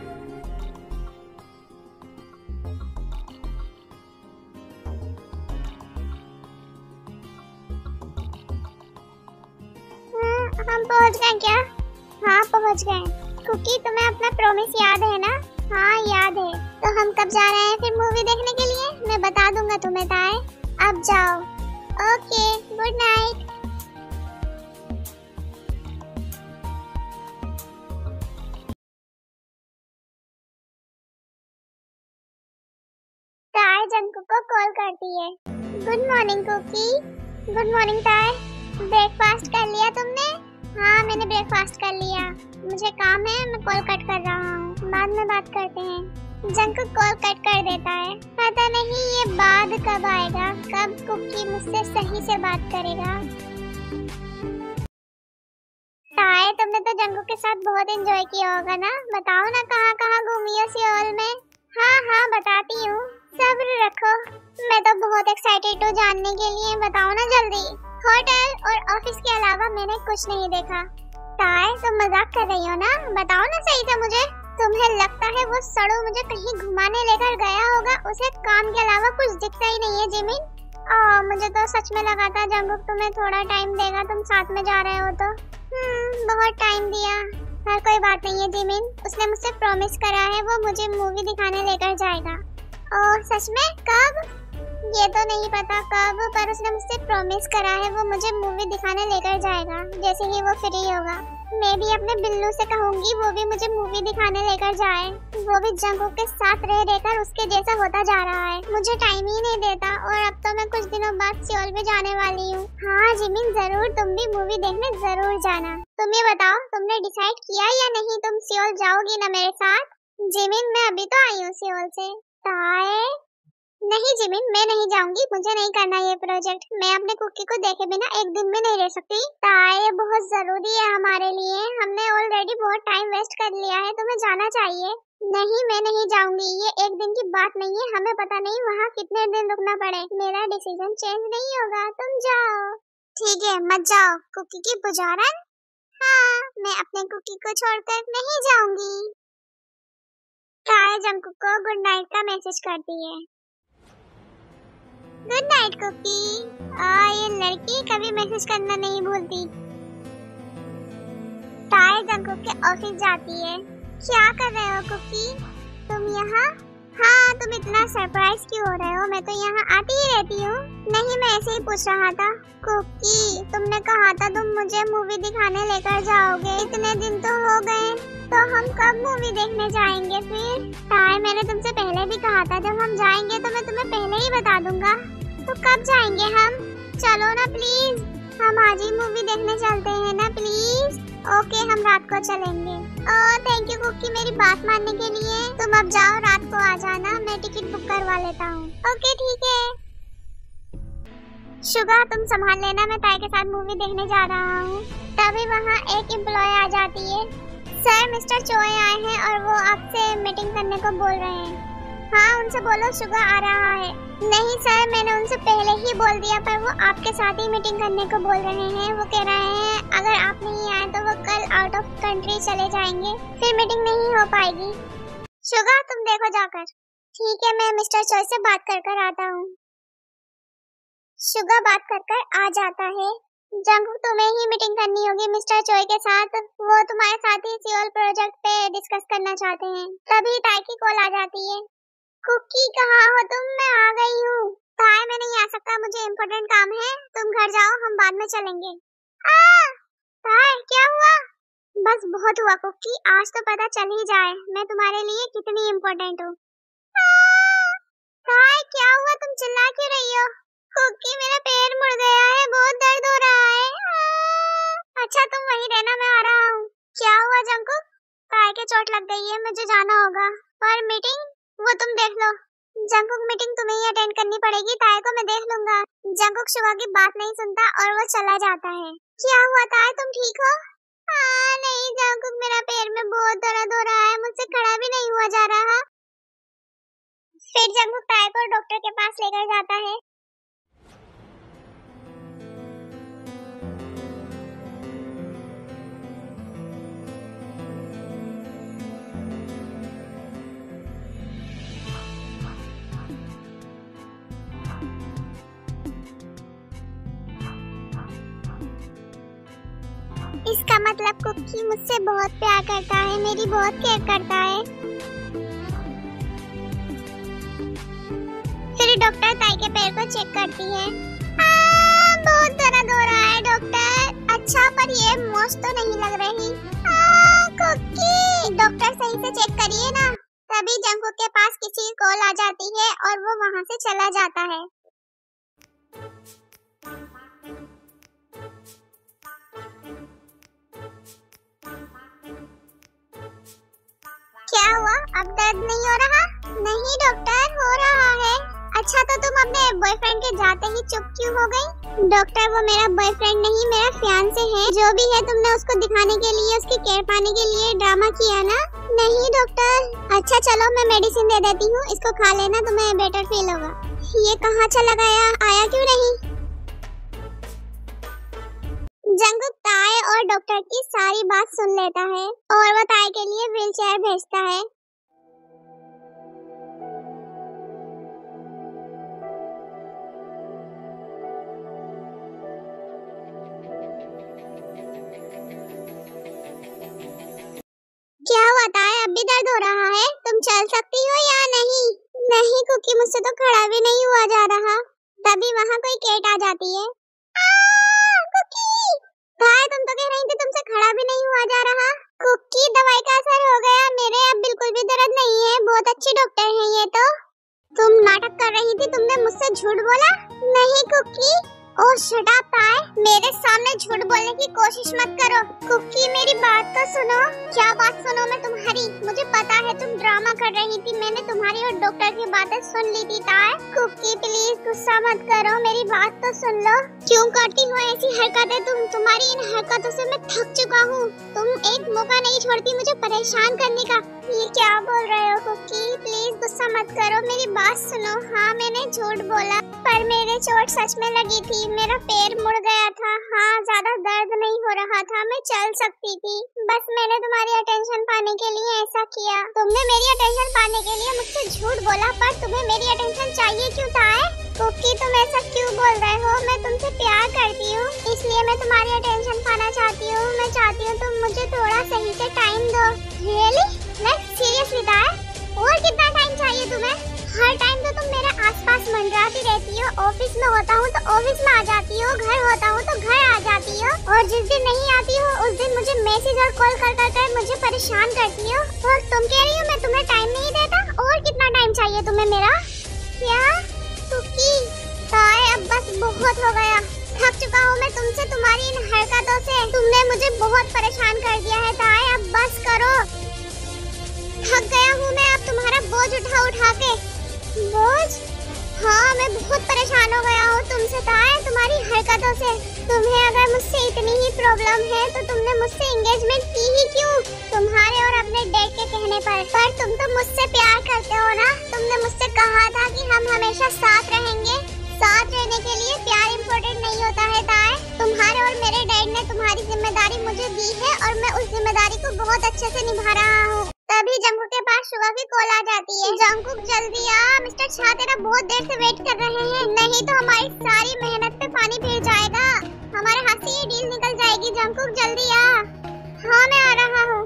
A: हम पहुंच गए क्या? हाँ पहुंच गए। कुकी तुम्हें अपना प्रॉमिस याद है ना? हाँ याद है। तो हम कब जा रहे हैं फिर मूवी देखने के लिए? मैं बता दूंगा तुम्हें ताए, अब जाओ। Okay good night. Tae Jungkook को कॉल करती है। Good morning Cookie. Good morning Tae, breakfast कर लिया तुमने? हाँ मैंने ब्रेकफास्ट कर लिया, मुझे काम है, मैं कॉल कट कर रहा हूँ, बाद में बात करते हैं। जंकुक कॉल कट कर देता है। पता नहीं ये बाद कब आएगा, कब कुकी मुझसे सही से बात करेगा। ताए तुमने तो जंकुक के साथ बहुत एंजॉय किया होगा ना? बताओ ना कहाँ कहाँ घूमी हो सियोल में? हाँ हाँ बताती हूँ, सब्र रखो, मैं तो बहुत एक्साइटेड हूँ जानने के लिए, बताओ ना जल्दी। होटल और ऑफिस के अलावा मैंने कुछ नहीं देखा। ताए तुम मजाक कर रही हो ना? बताओ ना सही से मुझे। तुम्हें लगता है वो सड़ू मुझे कहीं घुमाने लेकर गया होगा? उसे काम के अलावा कुछ दिखता ही नहीं है जिमिन। आ, मुझे तो सच में लगा था जंगकुक तुम्हें थोड़ा टाइम देगा, तुम साथ में जा रहे हो तो। हम्म, बहुत टाइम दिया। पर कोई बात नहीं है जिमिन, उसने मुझसे प्रॉमिस करा है वो मुझे मूवी दिखाने लेकर जाएगा। और सच में? कब? ये तो नहीं पता कब, पर उसने मुझसे प्रॉमिस करा है वो मुझे मूवी दिखाने लेकर जाएगा जैसे ही वो फ्री होगा। मैं भी अपने बिल्लू से कहूंगी वो भी मुझे मूवी दिखाने लेकर जाए। वो भी जंगकुक के साथ रह रहकर उसके जैसा होता जा रहा है, मुझे टाइम ही नहीं देता। और अब तो मैं कुछ दिनों बाद सियोल भी जाने वाली हूँ। हाँ जिमिन जरूर, तुम भी मूवी देखने जरूर जाना। तुम ये बताओ तुमने डिसाइड किया या नहीं, तुम सियोल जाओगी ना मेरे साथ? जिमिन मैं अभी तो आई हूँ सियोल से। ताए नहीं जिमिन, मैं नहीं जाऊंगी, मुझे नहीं करना ये प्रोजेक्ट। मैं अपने कुकी को देखे बिना एक दिन भी नहीं रह सकती। ताए ये बहुत जरूरी है हमारे लिए, हमने ऑलरेडी बहुत टाइम वेस्ट कर लिया है, तुम्हें जाना चाहिए। नहीं मैं नहीं जाऊंगी, ये एक दिन की बात नहीं है, हमें पता नहीं वहाँ कितने दिन रुकना पड़े। मेरा डिसीजन चेंज नहीं होगा, तुम जाओ। ठीक है मत जाओ कुकी की पुजारन। हाँ मैं अपने कुकी को छोड़कर नहीं जाऊंगी। ताए जंगकुक को गुड नाइट का मैसेज करती है। Good night cookie. आ ये लड़की कभी मैसेज करना नहीं भूलती। ताए जंगकुक के ऑफिस जाती है। क्या कर रहे हो कुकी तुम यहाँ? हाँ तुम इतना सरप्राइज क्यों हो रहे हो? मैं तो यहाँ आती ही रहती हूँ। नहीं मैं ऐसे ही पूछ रहा था। कुकी तुमने कहा था तुम मुझे मूवी दिखाने लेकर जाओगे, इतने दिन तो हो गए, तो हम कब मूवी देखने जाएंगे फिर? ताए मैंने तुमसे पहले भी कहा था जब हम जाएंगे तो मैं तुम्हें पहले ही बता दूंगा। तो कब जाएंगे हम? चलो ना प्लीज, हम आज ही मूवी देखने चलते हैं ना प्लीज। ओके हम रात को चलेंगे। ओह थैंक यू कुकी मेरी बात मानने के लिए। तुम अब जाओ, रात को आ जाना, मैं टिकट बुक करवा लेता हूँ। ओके ठीक है। शुगा तुम संभाल लेना, मैं ताई के साथ मूवी देखने जा रहा हूँ। तभी वहाँ एक एम्प्लॉय आ जाती है। सर मिस्टर चोए आए हैं और वो आपसे मीटिंग करने को बोल रहे हैं। हाँ उनसे बोलो शुगा आ रहा है। नहीं सर मैंने उनसे पहले ही बोल दिया, पर वो आपके साथ ही मीटिंग करने को बोल रहे हैं। वो कह रहे हैं अगर आप नहीं आए तो वो कल आउट ऑफ कंट्री चले जाएंगे, फिर मीटिंग नहीं हो पाएगी। शुगा तुम देखो जाकर। ठीक है मैं मिस्टर चोए से बात कर कर आता हूँ। शुगा बात कर कर आ जाता है। जंगकुक तुम्हें ही मीटिंग करनी होगी मिस्टर चोए के साथ, वो तुम्हारे साथ ही सियोल प्रोजेक्ट पे डिस्कस करना चाहते हैं। तभी ताई की कॉल आ जाती है। कुकी कहाँ हो तुम? मैं आ गई हूँ। ताई मैं नहीं आ सकता, मुझे इम्पोर्टेंट काम है, तुम घर जाओ हम बाद में चलेंगे। आ, ताई क्या हुआ? बस बहुत हुआ कुकी, आज तो पता चल ही जाए मैं तुम्हारे लिए कितनी इम्पोर्टेंट हूँ। ताई क्या हुआ, तुम चिल्ला क्यों रही हो? कुकी मेरा पैर मुड़ गया है, बहुत दर्द हो रहा है। आ, अच्छा तुम वहीं रहना, मैं आ रहा हूँ। क्या हुआ जंगकुक? ताई के चोट लग गई है, मुझे जाना होगा। पर मीटिंग वो तुम देख लो। जंगकुक मीटिंग तुम्हें ही अटेंड करनी पड़ेगी, ताई को मैं देख लूंगा। जंगकुक शुगा की बात नहीं सुनता और वो चला जाता है। क्या हुआ ताई तुम ठीक हो? हाँ नहीं जंगकुक मेरा पैर में बहुत दर्द हो रहा है, मुझसे खड़ा भी नहीं हुआ जा रहा। फिर जंगकुक ताई को डॉक्टर के पास लेकर जाता है। इसका मतलब कुकी मुझसे बहुत प्यार करता है, मेरी बहुत केयर करता है। फिर डॉक्टर ताई के पैर को चेक करती है। आ, बहुत दर्द हो रहा है डॉक्टर। अच्छा पर ये मोच तो नहीं लग रही। आ, कुकी डॉक्टर सही से चेक करिए ना। तभी जंगकुक के पास किसी की कॉल आ जाती है और वो वहाँ से चला जाता है। क्या हुआ, अब दर्द नहीं हो रहा? नहीं डॉक्टर हो रहा है। अच्छा तो तुम अपने बॉयफ्रेंड के जाते ही चुप क्यों हो गई? डॉक्टर वो मेरा बॉयफ्रेंड नहीं, मेरा फियांसे है। जो भी है तुमने उसको दिखाने के लिए, उसकी केयर पाने के लिए ड्रामा किया ना? नहीं डॉक्टर। अच्छा चलो मैं मेडिसिन दे देती हूँ, इसको खा लेना, तुम्हें बेटर फील होगा। ये कहाँ चला गया, आया क्यों नहीं? जंगकुक ताए और डॉक्टर की सारी बात सुन लेता है और वो ताए के लिए व्हीलचेयर भेजता है। क्या हुआ ताए, अब भी दर्द हो रहा है? तुम चल सकती हो या नहीं? नहीं कुकी, मुझसे तो खड़ा भी नहीं हुआ जा रहा। तभी वहाँ कोई केट आ जाती है। आ, कुकी! ताए, तुम तो कह रही थी तुमसे खड़ा भी नहीं हुआ जा रहा। कुकी, दवाई का असर हो गया मेरे, अब बिल्कुल भी दर्द नहीं है। बहुत अच्छी डॉक्टर है ये तो। तुम नाटक कर रही थी, तुमने मुझसे झूठ बोला। नहीं कुकी। ओह शट अप ताए, मेरे सामने झूठ बोलने की कोशिश मत करो। कुकी, मेरी बात तो सुनो। क्या बात सुनो मैं तुम्हारी? मुझे पता है तुम ड्रामा कर रही थी, मैंने तुम्हारी और डॉक्टर की बातें सुन ली थी ताए। कुकी प्लीज गुस्सा मत करो, मेरी बात तो सुन लो। क्यों करती हो ऐसी हरकतें तुम? तुम्हारी इन हरकतों से मैं थक चुका हूँ। तुम एक मौका नहीं छोड़ती मुझे परेशान करने का। ये क्या बोल रहे हो कुकी? प्लीज गुस्सा मत करो, मेरी बात सुनो। हाँ मैंने झूठ बोला, पर मेरे चोट सच में लगी थी, मेरा पैर मुड़ गया था। हाँ ज्यादा दर्द नहीं हो रहा था, मैं चल सकती थी। बस मैंने तुम्हारी अटेंशन पाने के लिए ऐसा किया। तुमने मेरी अटेंशन पाने के लिए मुझसे झूठ बोला, पर तुम्हें मेरी अटेंशन चाहिए क्यों ताए? कुकी तुम ऐसा क्यों बोल रहे हो? मैं तुमसे प्यार करती हूँ, इसलिए मैं तुम्हारी अटेंशन पाना चाहती हूँ। मैं चाहती हूँ तुम मुझे थोड़ा सही से टाइम दो। रियली? लाइक सीरियसली ताए? और कितना टाइम चाहिए तुम्हें? हर टाइम तो तुम मेरे आसपास मंडराती रहती हो। ऑफिस में होता हूँ तो ऑफिस में आ जाती हो, घर होता हूँ तो घर आ जाती हो, और जिस दिन नहीं आती हो उस दिन मुझे मैसेज और कॉल कर कर कर मुझे परेशान करती हो। और तुम कह रही हो मैं तुम्हें टाइम नहीं देता? और कितना टाइम चाहिए तुम्हें मेरा? क्या कुकी? ताए अब बस बहुत हो गया, थक चुका हूँ मैं तुमसे, तुम्हारी इन हरकतों से। तुमने मुझे बहुत परेशान कर दिया है ताए, अब बस करो। थक गया हूँ मैं अब तुम्हारा बोझ उठा उठा के। बोझ? हाँ मैं बहुत परेशान हो गया हूँ तुमसे ताए, तुम्हारी हरकतों से। तुम्हें अगर मुझसे इतनी ही प्रॉब्लम है तो तुमने मुझसे एंगेजमेंट की ही क्यों? तुम्हारे और अपने डैड के कहने पर। पर तुम तो मुझसे प्यार करते हो ना? तुमने मुझसे कहा था कि हम हमेशा साथ रहेंगे। साथ रहने के लिए प्यार इम्पोर्टेंट नहीं होता है ताए। तुम्हारे और मेरे डैड ने तुम्हारी जिम्मेदारी मुझे दी है और मैं उस जिम्मेदारी को बहुत अच्छे से निभा रहा हूँ। तभी जंगकुक के पास शुगा की कॉल आ जाती है। जंगकुक जल्दी आ, मिस्टर छा तेरा बहुत देर से वेट कर रहे हैं, नहीं तो हमारी सारी मेहनत पे पानी फिर जाएगा, हमारे हाथ से ये डील निकल जाएगी। जंगकुक जल्दी आ। हाँ मैं आ रहा हूँ।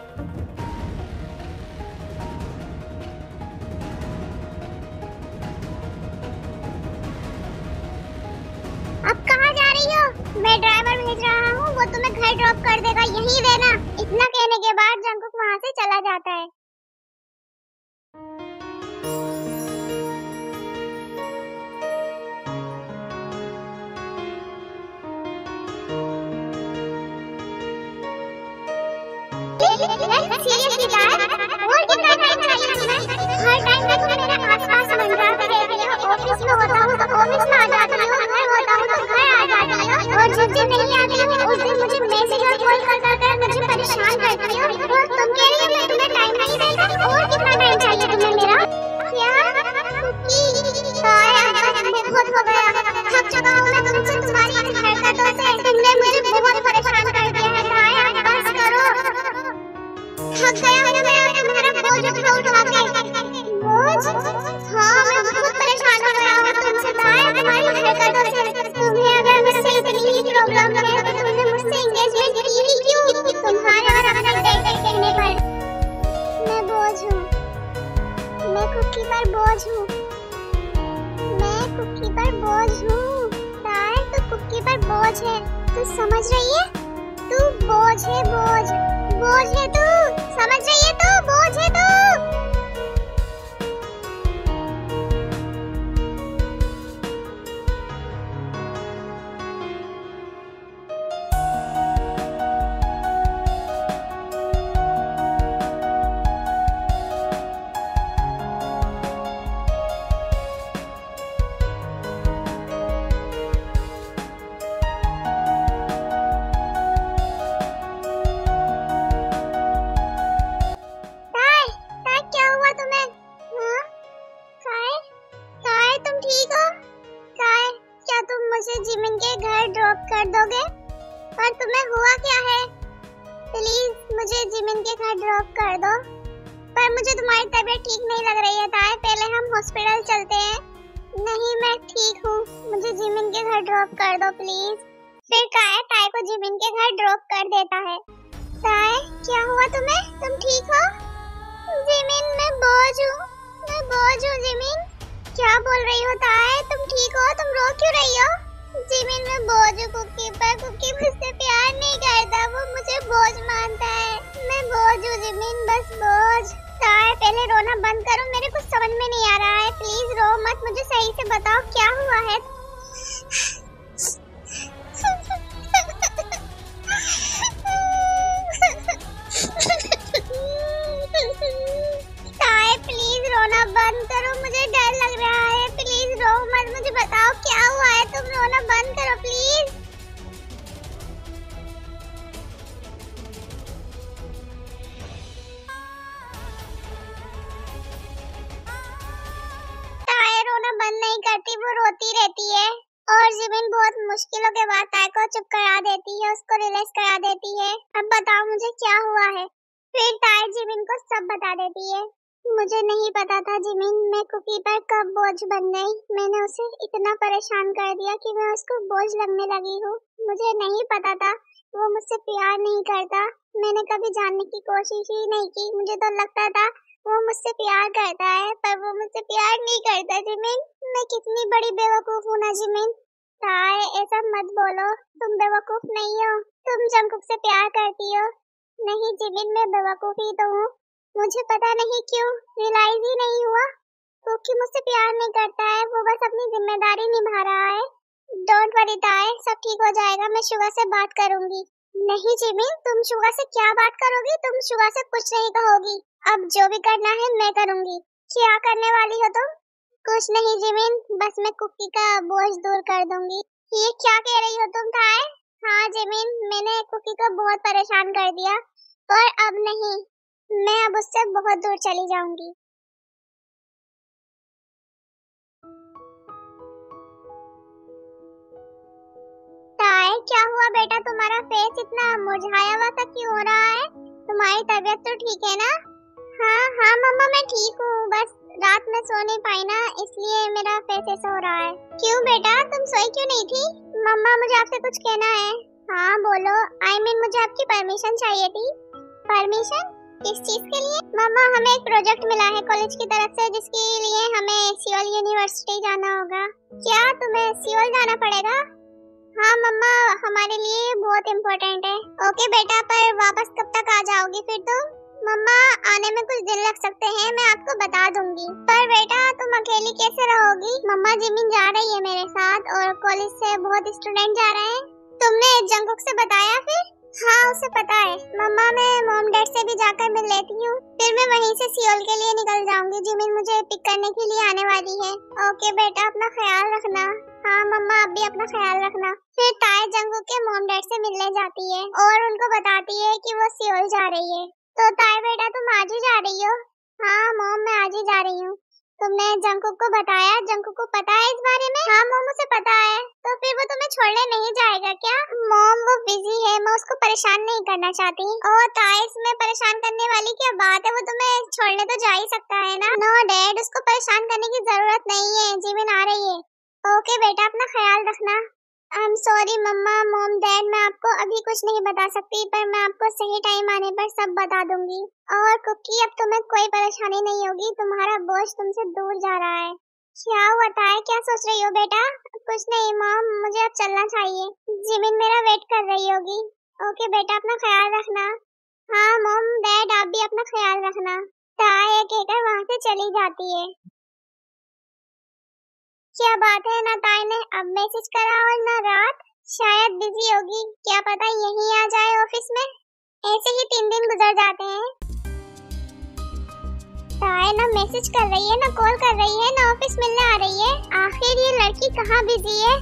A: अब कहाँ जा रही हो? मैं ड्राइवर भेज रहा हूँ, वो तुम्हें घर ड्रॉप कर देगा, यहीं रहना। इतना कहने के बाद जंगकुक वहाँ से चला जाता है। सीरियसली ताए, और कितना टाइम चाहिए तुम्हें? हर टाइम में तुम मेरे आसपास मंडराती रहती हो। ऑफिस में होता हूँ तो ऑफिस में आ जाती हो, घर होता हूँ तो घर आ जाती हो, और जिस दिन नहीं आती हो उस दिन मुझे मैसेज और कॉल कर कर कर मुझे परेशान करती हो। और तुम कह रही हो मैं तुम्हें टाइम नहीं देता? और कितना टाइम चाहिए तुम्हें मेरा? क्या कुकी? ताए बहुत हो गया, थक चुका हूँ मैं तुमसे, तुम्हारी इन हरकतों से। तुमने मुझे बहुत परेशान कर दिया है ताए, अब बस करो। थक गया हूँ मैं तुम्हारा बोझ उठा उठा के। बोझ? हाँ मैं बहुत परेशान हो गया हूँ तुमसे ताए, तुम्हारी हरकतों से। तुम्हें अगर मुझसे इतनी ही प्रॉब्लम है तो तुमने मुझसे एंगेजमेंट की ही क्यों? तुम्हारे और अपने डैड के कहने पर। मैं बोझ हूँ, मैं कुकी पर बोझ हूँ, मैं कुकी पर बोझ हूँ। ताए तू कुकी पर बोझ है, तू समझ रही है? तू बोझ है, बोझ बोझ है तू, समझ रही है? तू बोझ है तू। जिमिन के घर ड्रॉप कर दोगे? पर तुम्हें हुआ क्या है? प्लीज मुझे जिमिन के घर ड्रॉप कर दो। पर मुझे तुम्हारी तबीयत ठीक नहीं लग रही है ताए, पहले हम हॉस्पिटल चलते हैं। नहीं मैं ठीक हूँ, मुझे जिमिन के घर ड्रॉप कर दो प्लीज। फिर काय ताए को जिमिन के घर ड्रॉप कर देता है। ताए क्या हुआ तुम्हें, तुम ठीक हो? जिमिन मैं बोझ हूँ, मैं बोझ हूँ जिमिन। क्या बोल रही हो ताए, तुम ठीक हो? तुम रो क्यों रही हो? जिमिन मैं बोझ हूँ कुकी पर, कुकी मुझसे प्यार नहीं करता, वो मुझे बोझ मानता है। मैं बोझ हूँ जिमिन, बस बोझ। ताए पहले रोना बंद करो, मेरे कुछ समझ में नहीं आ रहा है, प्लीज रो मत, मुझे सही से बताओ क्या हुआ है। ताए प्लीज रोना बंद करो, मुझे डर लग रहा है, प्लीज रो मत, मुझे बताओ क्या हुआ है, तुम रोना बंद करो प्लीज। ताए रोना बंद नहीं करती, वो रोती रहती है और जिमिन बहुत मुश्किलों के बाद ताए को चुप करा देती है, उसको रिलैक्स करा देती है। अब बताओ मुझे क्या हुआ है। फिर ताए जिमिन को सब बता देती है। मुझे नहीं पता था जिमिन, मैं कुकी पर कब बोझ बन गई। मैंने उसे इतना परेशान कर दिया कि मैं उसको बोझ लगने लगी हूँ। मुझे नहीं पता था वो मुझसे प्यार नहीं करता। मैंने कभी जानने की कोशिश ही नहीं की, मुझे तो लगता था वो मुझसे प्यार करता है, पर वो मुझसे प्यार नहीं करता। जिमिन मैं कितनी बड़ी बेवकूफ हूँ ना जिमिन। ताए ऐसा मत बोलो, तुम बेवकूफ नहीं हो, तुम जंगकुक से प्यार करती हो। नहीं जिमिन मैं बेवकूफ ही तो हूँ, मुझे पता नहीं क्यों रियलाइज ही नहीं हुआ। क्योंकि मुझसे प्यार नहीं करता है, वो बस अपनी जिम्मेदारी निभा रहा है। डोंट वरी ताए, सब ठीक हो जाएगा, मैं शुगा से बात करूंगी। नहीं जिमिन तुम शुगा से क्या बात करोगी, तुम शुगा से कुछ नहीं कहोगी। अब जो भी करना है मैं करूंगी। क्या करने वाली हो तुम? कुछ नहीं जिमिन, बस मैं कुकी का बोझ दूर कर दूंगी। ये क्या कह रही हो तुम ताए? हाँ जिमिन मैंने कुकी को बहुत परेशान कर दिया, पर अब नहीं, मैं अब उससे बहुत दूर चली जाऊंगी। ताए क्या हुआ बेटा, तुम्हारा फेस इतना मुरझाया हुआ सा क्यों हो रहा है? तुम्हारी तबीयत तो ठीक है ना? हाँ हाँ मम्मा मैं ठीक हूँ, बस रात में सो नहीं पाई ना, इसलिए मेरा फेस ऐसा हो रहा है। क्यों बेटा तुम सोई क्यों नहीं थी? मम्मा मुझे आपसे कुछ कहना है। हाँ बोलो। आई I मीन mean, मुझे आपकी परमिशन चाहिए थी। परमिशन किस चीज के लिए? मम्मा हमें एक प्रोजेक्ट मिला है कॉलेज की तरफ से, जिसके लिए हमें सियोल यूनिवर्सिटी जाना होगा। क्या तुम्हें सियोल जाना पड़ेगा? हाँ मम्मा हमारे लिए बहुत इम्पोर्टेंट है। ओके बेटा, पर वापस कब तक आ जाओगी फिर तुम? मम्मा आने में कुछ दिन लग सकते हैं, मैं आपको बता दूंगी। पर बेटा तुम अकेली कैसे रहोगी? मम्मा जिमिन जा रही है मेरे साथ और कॉलेज से बहुत स्टूडेंट जा रहे हैं। तुमने जंगकुक से बताया फिर? हाँ उसे पता है। मम्मा मैं मॉम डैड से भी जाकर मिल लेती हूँ, फिर मैं वहीं से सियोल के लिए निकल जाऊंगी। जिमिन मुझे पिक करने के लिए आने वाली है। ओके बेटा अपना ख्याल रखना। हाँ मम्मा आप भी अपना ख्याल रखना। फिर ताए जंगकुक के मॉम डैड से मिलने जाती है और उनको बताती है कि वो सियोल जा रही है। तो ताए बेटा तुम आज ही जा रही हो? हाँ मॉम मैं आज ही जा रही हूँ। तुमने जंगकुक को बताया? जंगकुक को पता है इस बारे में? हाँ मॉम उसे पता है। तो फिर वो तुम्हें छोड़ने नहीं जाएगा क्या? मॉम वो बिजी है, मैं उसको परेशान नहीं करना चाहती। और ताए इसमें परेशान करने वाली क्या बात है, वो तुम्हें छोड़ने तो जा ही सकता है ना। नो डैड उसको परेशान करने की जरूरत नहीं है, जिमिन आ रही है। ओके बेटा अपना ख्याल रखना। I am sorry mama mom dad, मैं आपको अभी कुछ नहीं बता सकती, पर मैं आपको सही टाइम आने पर सब बता दूंगी। और कुकी अब तुम्हें कोई परेशानी नहीं होगी, तुम्हारा बोझ तुमसे दूर जा रहा है। क्या हुआ ताए, क्या सोच रही हो बेटा? कुछ नहीं मॉम, मुझे अब चलना चाहिए, जिमिन मेरा वेट कर रही होगी। ओके बेटा अपना ख्याल रखना। हाँ मॉम डैड आप भी अपना ख्याल रखना। ताए कहकर वहाँ से चली जाती है। क्या बात है, ना ताई ने अब मैसेज करा और ना रात, शायद बिजी होगी, क्या पता यहीं आ जाए ऑफिस में। ऐसे ही तीन दिन गुजर जाते हैं। ताई ना मैसेज कर रही है, ना कॉल कर रही है, ना ऑफिस मिलने आ रही है। आखिर ये लड़की कहाँ बिजी है?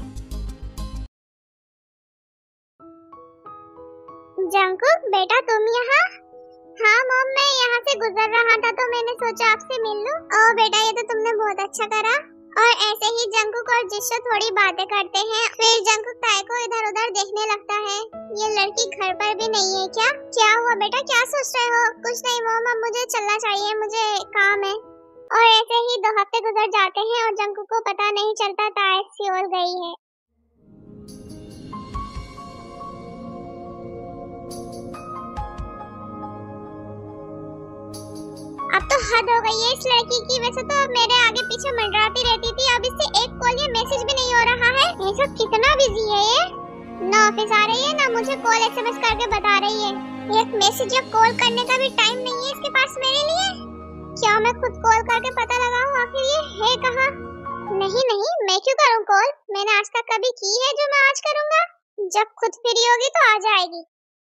A: जंगकुक बेटा तुम यहाँ? हाँ मॉम मैं यहाँ से गुजर रहा था तो मैंने सोचा आपसे मिल लूं। ओह बेटा ये तो तुमने बहुत अच्छा करा। और ऐसे ही जंकुक और जिशो थोड़ी बातें करते हैं। फिर जंकुक ताए को इधर उधर देखने लगता है। ये लड़की घर पर भी नहीं है क्या? क्या हुआ बेटा, क्या सोच रहे हो? कुछ नहीं मॉम, अब मुझे चलना चाहिए, मुझे काम है। और ऐसे ही दो हफ्ते गुजर जाते हैं और जंकुक को पता नहीं चलता ताए सियोल गई है। अब तो हद हो गई है इस लड़की की। वैसे तो अब मेरे आगे पीछे मंडराती रहती थी, अब इससे एक कॉल या मैसेज भी नहीं हो रहा है। ये सब कितना बिजी है ये। ना ऑफिस आ रही है ना मुझे कॉल एसएमएस करके बता रही है। एक मैसेज या कॉल करने का भी टाइम नहीं है इसके पास मेरे लिए। क्या मैं खुद कॉल करके पता लगाऊं आखिर ये है कहाँ? नहीं नहीं, मैं क्यों करूं कॉल? मैंने आज तक कभी की है जो मैं आज करूंगा? जब खुद फ्री होगी तो आ जाएगी।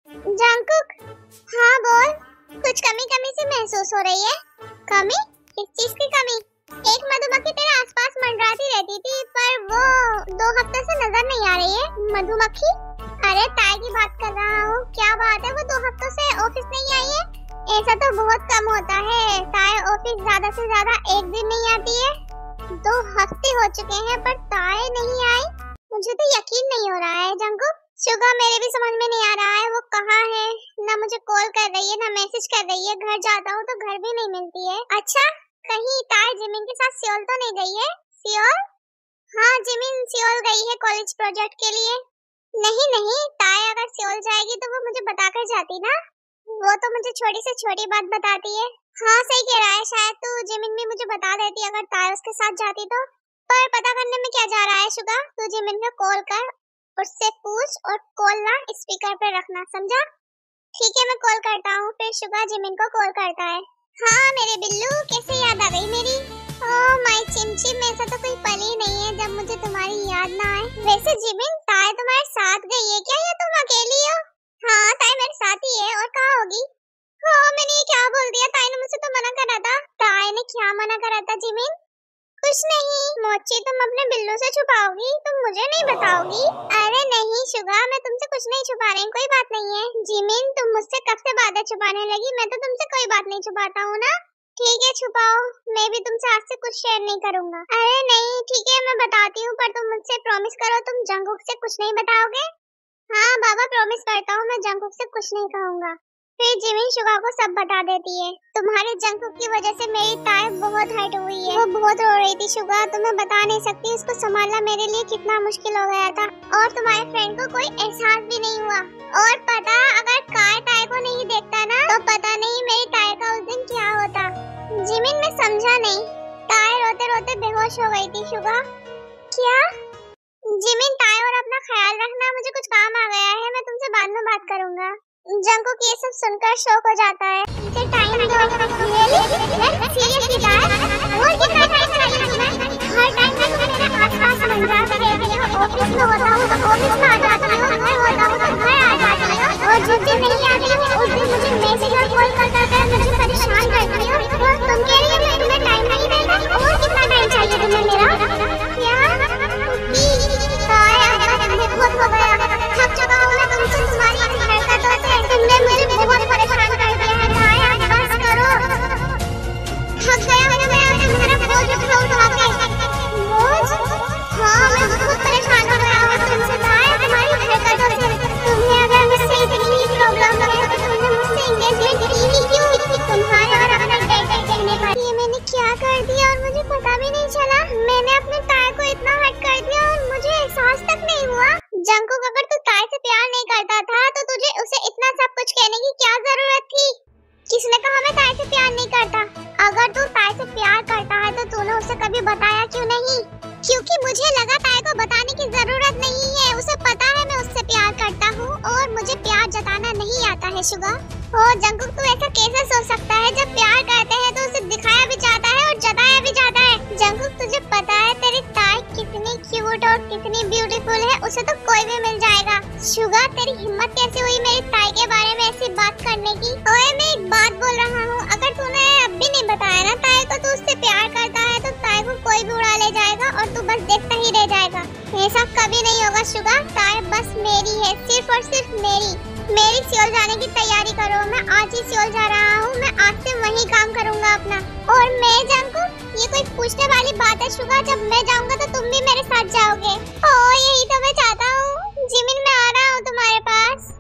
A: जंकुक, हाँ बोल। कुछ कमी कमी सी महसूस हो रही है। कमी? किस चीज की कमी? एक मधुमक्खी तेरे आसपास मंडराती रहती थी, पर वो दो हफ्ते से नजर नहीं आ रही है। मधुमक्खी? अरे ताए की बात कर रहा हूँ। क्या बात है, वो दो हफ्तों से ऑफिस नहीं आई है? ऐसा तो बहुत कम होता है। ताए ऑफिस ज्यादा से ज्यादा एक दिन नहीं आती है। दो हफ्ते हो चुके हैं पर ताए नहीं आई। मुझे तो यकीन नहीं हो रहा है जंकुक। शुगा मेरे भी समझ में नहीं आ रहा है वो कहाँ है। ना मुझे कॉल कर रही है ना मैसेज कर रही है। घर जाता हूँ तो घर भी नहीं मिलती है। अच्छा, कहीं ताए जिमिन के साथ सियोल तो नहीं गई है? सियोल? हाँ, जिमिन सियोल गई है कॉलेज प्रोजेक्ट के लिए। नहीं नहीं, ताए अगर सियोल जाएगी तो वो मुझे बताकर जाती ना। वो तो मुझे छोटी से छोटी बात बताती है। हाँ सही कह रहा है, शायद तो जिमिन भी मुझे बता देती अगर ताए उसके साथ जाती तो। पर पता करने में क्या जा रहा है शुगा? तू जिमिन को कॉल कर, उससे पूछ और कॉल ना स्पीकर पे रखना, समझा? ठीक है, मैं कॉल करता हूँ। फिर शुगा जिमिन को कॉल करता है। हाँ मेरे बिल्लू, कैसे याद आ गई मेरी? ओह माय चिमचिम, ऐसा तो कोई पल ही नहीं है जब मुझे तुम्हारी याद ना आए। वैसे जिमिन, ताए तुम्हारे साथ गई है क्या या तुम अकेली हो? हाँ ताए मेरे साथ ही है, और कहाँ होगी? हाँ मैंने ये क्या बोल दिया? ताए ने मुझसे तो मना करा था। ताए ने क्या मना करा था जिमिन? कुछ नहीं मोची, तुम अपने बिल्लू से छुपाओगी, तुम मुझे नहीं बताओगी? अरे नहीं शुगा, मैं तुमसे कुछ नहीं छुपा रही, कोई बात नहीं है। जिमिन, तुम मुझसे कब से बातें छुपाने लगी? मैं तो तुमसे कोई बात नहीं छुपाता हूँ ना। ठीक है छुपाओ, मैं भी तुमसे आज से कुछ शेयर नहीं करूँगा। अरे नहीं ठीक है मैं बताती हूँ, पर तुम मुझसे प्रॉमिस करो तुम जंकुक से कुछ नहीं बताओगे। हाँ बाबा प्रॉमिस करता हूँ, मैं जंकुक से कुछ नहीं कहूँगा। फिर जिमिन शुगा को सब बता देती है। तुम्हारे जंकुक की वजह से मेरी ताए बहुत हर्ट हुई है। वो बहुत रो रही थी शुगा, तुम्हें बता नहीं सकती उसको संभालना मेरे लिए कितना मुश्किल हो गया था। और तुम्हारे फ्रेंड को कोई एहसास भी नहीं हुआ। और पता, अगर काय ताए को नहीं देखता ना तो पता नहीं मेरी ताए का उस दिन क्या होता। जिमिन मैं समझा नहीं। ताए रोते रोते बेहोश हो गई थी शुगा। क्या? जिमिन ताए और अपना ख्याल रखना, मुझे कुछ काम आ गया है, मैं तुमसे बाद में बात करूँगा। जंकुक ये सब सुनकर शॉक हो जाता है। मुझे टाइम दो। रियली? सीरियसली ताए? और कितना टाइम चाहिए तुम्हें? हर टाइम मैं तुम्हारे आसपास मंडराती रहती हूँ। ऑफिस में होता हूँ तो ऑफिस में आ जाती हूँ, घर होता हूँ तो घर आ जाती हूँ, और जिस दिन नहीं आती हूँ उस दिन मुझे मैसेज और कॉल कर कर मुझे परेशान करती हो। और तुम कह रही हो मैं तुम्हें टाइम नहीं देता? और कितना टाइम चाहिए तुम्हें मेरा? क्या? ताए अब बस बहुत हो गया, थक चुका हूँ मैं तुमसे, तुम्हारी हरकतों से। तुमने मुझे बहुत परेशान कर दिया है ताए, अब बस करो। थक गया हूँ मैं तुम्हारा बोझ उठा उठा के। बोझ? हाँ मैं बहुत परेशान हो गया हूँ तुमसे ताए, तुम्हारी हरकतों से। तुम्हें अगर मुझसे इतनी प्रॉब्लम है तो तुमने मुझसे एंगेजमेंट की ही क्यों? तुम्हारे और अपने डेट कहने पर ये मैंने क्या कर दिया और मुझे पता भी नहीं चला। मैंने अपने ताए को इतना हर्ट कर दिया और मुझे एहसास तक नहीं हुआ। जंकुक, अगर तू ताए से प्यार नहीं करता था तो तुझे उसे इतना सब कुछ कहने की क्या जरूरत थी? किसने कहा मैं ताए से प्यार नहीं करता? अगर तू ताए से प्यार करता है तो तूने उसे कभी बताया क्यों नहीं? क्योंकि मुझे लगा ताए को बताने की जरूरत नहीं है, उसे पता है मैं उससे प्यार करता हूँ और मुझे प्यार जताना नहीं आता है शुगा। ओ जंकुक, तू ऐसा कैसे सोच सकता है? जब प्यार करते हैं तो उसे दिखाया भी जाता है और जताया भी जाता है। जंकुक, तुझे पता है तेरी ताए कितनी क्यूट और कितनी ब्यूटीफुल है, उसे तो कोई भी मिल जाएगा। शुगा, तेरी हिम्मत कैसे हुई मेरी ताए के बारे में ऐसी बात करने की? ओए मैं एक बात बोल रहा हूँ, अगर तूने अब भी नहीं बताया ना ताए को तू उससे प्यार करता है तो ताए को कोई भी उड़ा ले जाएगा और तू बस देखता ही रह जाएगा। ऐसा कभी नहीं होगा शुगा, ताए बस मेरी है, सिर्फ और सिर्फ मेरी। मेरी सियोल जाने की तैयारी करो, मैं आज ही सियोल जा रहा हूँ, मैं आज से वही काम करूँगा अपना। और मैं जंकुक ये कोई पूछने वाली बात है शुगा? जब मैं जाऊंगा तो तुम भी मेरे साथ जाओगे। ओह यही तो मैं चाहता हूँ। जिमिन मैं आ रहा हूँ तुम्हारे पास।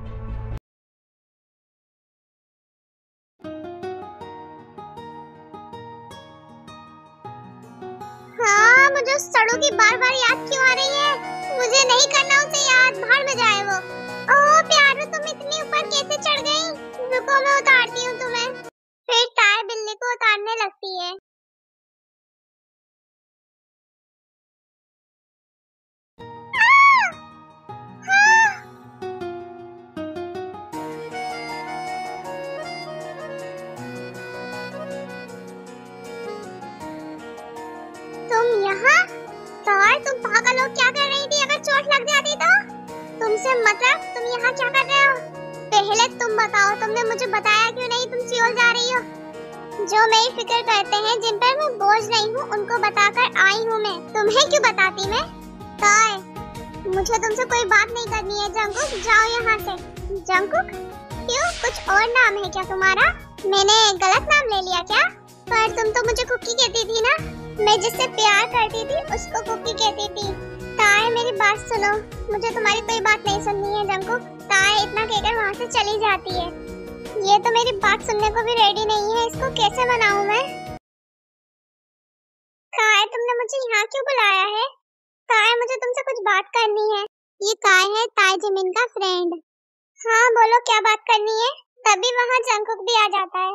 A: हाँ मुझे उस सड़ों की बार बार याद क्यों आ रही है? मुझे नहीं करना उसे याद, बाहर में जाए वो। ओह प्यारो तुम इतनी ऊपर कैसे चढ़ गई? रुको मैं उतारती हूँ तुम्हें। फिर ताए बिल्ली को उतारने लगती है। तुम यहाँ? ताए तुम पागल हो, क्या कर रही थी? अगर चोट लग जाती तो? तुमसे मतलब तुम यहाँ क्या कर रहे हो? पहले तुम बताओ, तुमने मुझे बताया क्यों नहीं? तुम सियोल जा रही हो। जो मेरी फिक्र करते हैं, जिन पर मैं बोझ नहीं हूँ, उनको बताकर आई हूँ मैं। तुम्हें क्यों बताती मैं? ताए मुझे तुमसे कोई बात नहीं करनी है। जंकुक जाओ यहाँ से। जंकुक? क्यों, कुछ और नाम है क्या तुम्हारा? मैंने गलत नाम ले लिया क्या? पर तुम तो मुझे कुकी कहती थी ना। मैं जिससे प्यार करती थी उसको कुकी कहती थी। ताए मेरी बात सुनो, मुझे तुम्हारी कोई बात नहीं सुननी है जंकुक। ताए इतना कहकर वहाँ से चली जाती है। ये तो मेरी बात सुनने को भी रेडी नहीं है, इसको कैसे मनाऊं मैं? ताए तुमने मुझे यहाँ क्यों बुलाया है? ताए मुझे तुमसे कुछ बात करनी है। ये ताए है, ताए जिमिन का फ्रेंड। हाँ बोलो क्या बात करनी है? तभी वहाँ जंकुक भी आ जाता है।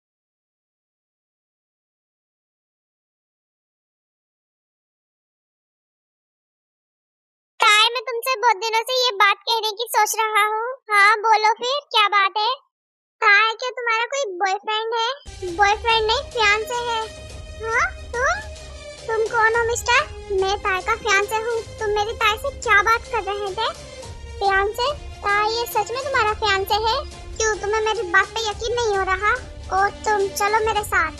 A: ताए मैं तुमसे बहुत दिनों से ये बात कहने की सोच रहा हूँ। हाँ बोलो फिर क्या बात है? ताए क्या तुम्हारा कोई बॉयफ्रेंड है? बॉयफ्रेंड नहीं, फियांसे है। हाँ तुम तुम कौन हो मिस्टर? मैं ताए का फियांसे हूँ। तुम मेरी ताए से क्या बात कर रहे थे? फियांसे? ताए ये सच में तुम्हारा फियांसे है? क्यों तुम्हें मेरी बात पे यकीन नहीं हो रहा? और तुम चलो मेरे साथ।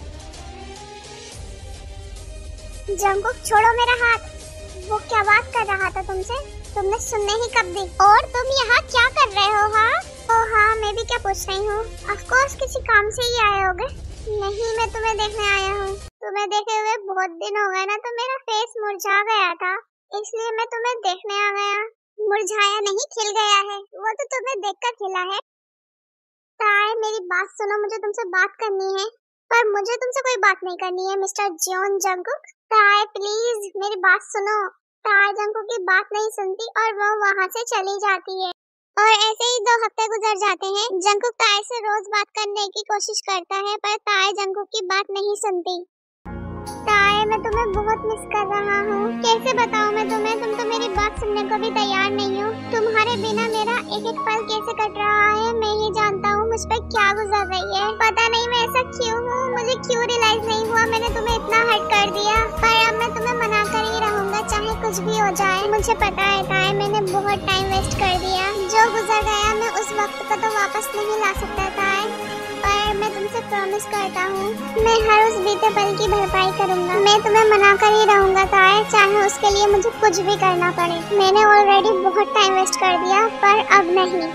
A: जंकुक छोड़ो मेरा हाथ। वो क्या बात कर रहा था तुमसे? तुमने सुनने ही कब दी? और तुम यहाँ क्या कर रहे हो? हाँ ओ हाँ मैं भी क्या पूछ रही हूँ। ऑफ कोर्स किसी काम से ही आए होगे। नहीं मैं तुम्हें देखने आया हूँ। तुम्हें देखे हुए बहुत दिन हो गए ना, तो मेरा फेस मुरझा गया था, इसलिए मैं तुम्हें देखने आ गया। मुरझाया नहीं, खिल गया है। वो तो तुम्हें देखकर खिला है। ताए मेरी बात सुनो, मुझे तुमसे बात करनी है। पर मुझे तुमसे कोई बात नहीं करनी है mister Jeon Jungkook. Tae please मेरी बात सुनो। ताए जंकुक की बात नहीं सुनती और वो वहाँ से चली जाती है। और ऐसे ही दो हफ्ते गुजर जाते हैं। जंकुक ताए से रोज बात करने की कोशिश करता है, पर ताए जंकुक की बात नहीं सुनती। ताए मैं तुम्हें बहुत मिस कर रहा हूँ। कैसे बताऊँ मैं तुम्हें? तुम तो मेरी बात सुनने को भी तैयार नहीं हो। तुम्हारे बिना मेरा एक एक पल कैसे कट रहा है मैं ही जानता हूँ। मुझ पर क्या गुजर रही है, पता नहीं मैं ऐसा क्यों हूँ। मुझे क्यों रियलाइज नहीं हुआ मैंने तुम्हें इतना हर्ट कर दिया। पर अब मैं तुम्हें मना कर ही रहूंगा, चाहे कुछ भी हो जाए। मुझे पता है ताए मैंने बहुत टाइम वेस्ट कर दिया। जो गुजर गया मैं उस वक्त को तो वापस नहीं ला सकता ताए, पर मैं तुमसे प्रॉमिस करता हूँ मैं हर उस बीते पल की भरपाई करूँगा। मैं तुम्हें मना कर ही रहूँगा ताए, चाहे उसके लिए मुझे कुछ भी करना पड़े। मैंने ऑलरेडी बहुत टाइम वेस्ट कर दिया, पर अब नहीं।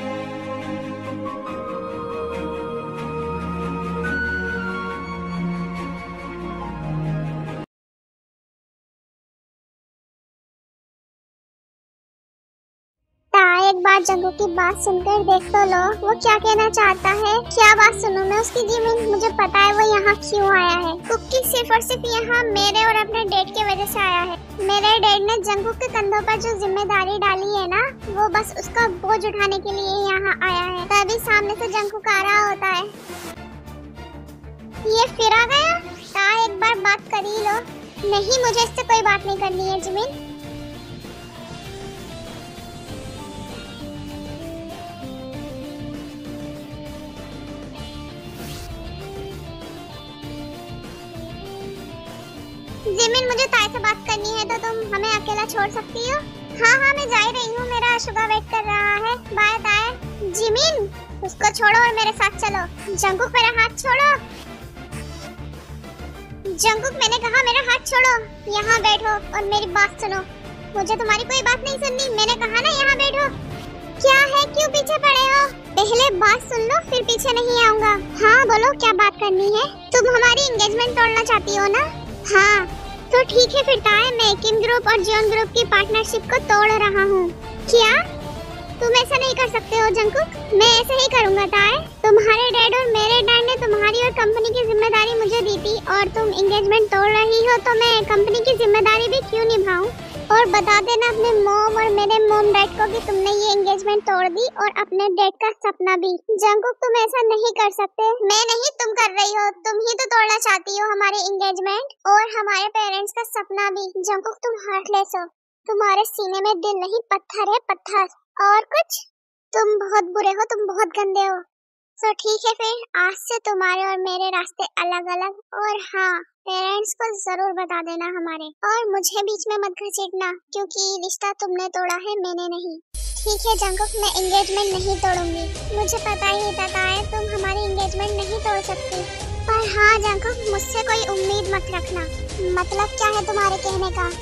A: एक बार जंकुक की बात सुनकर देख तो लो, वो क्या कहना चाहता है। क्या बात सुनूं मैं उसकी? जिमिन मुझे पता है वो यहाँ क्यों आया है। कुकी सिर्फ और सिर्फ यहाँ मेरे और अपने डैड की वजह से आया है। मेरे डैड ने जंकुक के कंधों पर जो जिम्मेदारी डाली है ना, वो बस उसका बोझ उठाने के लिए यहाँ आया है। तभी सामने से जंकुक आ रहा होता है। ये फिर आ गया। ताए एक बार बात कर ही लो। नहीं मुझे इससे कोई बात नहीं करनी है जिमिन। जिमिन मुझे ताए से बात करनी है, तो तुम हमें अकेला छोड़ सकती हो? हाँ हाँ मैं जा ही रही हूँ, मेरा शुगा वेट कर रहा है। बाय ताए। जिमिन उसको छोड़ो और मेरे साथ चलो। जंकुक मेरा हाथ छोड़ो। जंकुक मैंने कहा मेरा हाथ छोड़ो। यहाँ बैठो और मेरी बात सुनो। मुझे तुम्हारी कोई बात नहीं सुननी, मैंने कहा ना यहाँ बैठो। क्या है, क्यों पीछे पड़े हो? पहले बात सुन लो फिर पीछे नहीं आऊंगा। हाँ बोलो क्या बात करनी है? तुम हमारी एंगेजमेंट तोड़ना चाहती हो ना? हाँ तो ठीक है फिर ताए, मैं किम ग्रुप और जियोन ग्रुप की पार्टनरशिप को तोड़ रहा हूँ। क्या तुम ऐसा नहीं कर सकते हो जंकुक? मैं ऐसे ही करूँगा ताए। तुम्हारे डैड और मेरे डैड ने तुम्हारी और कंपनी की जिम्मेदारी मुझे दी थी और तुम एंगेजमेंट तोड़ रही हो तो मैं कंपनी की जिम्मेदारी भी क्यों निभाऊं? और बता देना अपने मॉम और मेरे मॉम डैड को कि तुमने ये एंगेजमेंट तोड़ दी और अपने डैड का सपना भी। जंकुक तुम ऐसा नहीं कर सकते। मैं नहीं, तुम कर रही हो। तुम ही तो तोड़ना चाहती हो हमारी एंगेजमेंट और हमारे पेरेंट्स का सपना भी। जंकुक तुम हार्टलेस हो, तुम्हारे सीने में दिल नहीं पत्थर है, पत्थर। और कुछ? तुम बहुत बुरे हो, तुम बहुत गंदे हो। तो ठीक है फिर, आज से तुम्हारे और मेरे रास्ते अलग अलग। और हाँ, पेरेंट्स को जरूर बता देना हमारे, और मुझे बीच में मत घसीटना क्योंकि रिश्ता तुमने तोड़ा है, मैंने नहीं। ठीक है जंकुक, मैं एंगेजमेंट नहीं तोड़ूंगी। मुझे पता ही था है तुम हमारी एंगेजमेंट नहीं तोड़ सकती। पर हाँ जंकुक, मुझसे कोई उम्मीद मत रखना। मतलब क्या है तुम्हारे कहने का?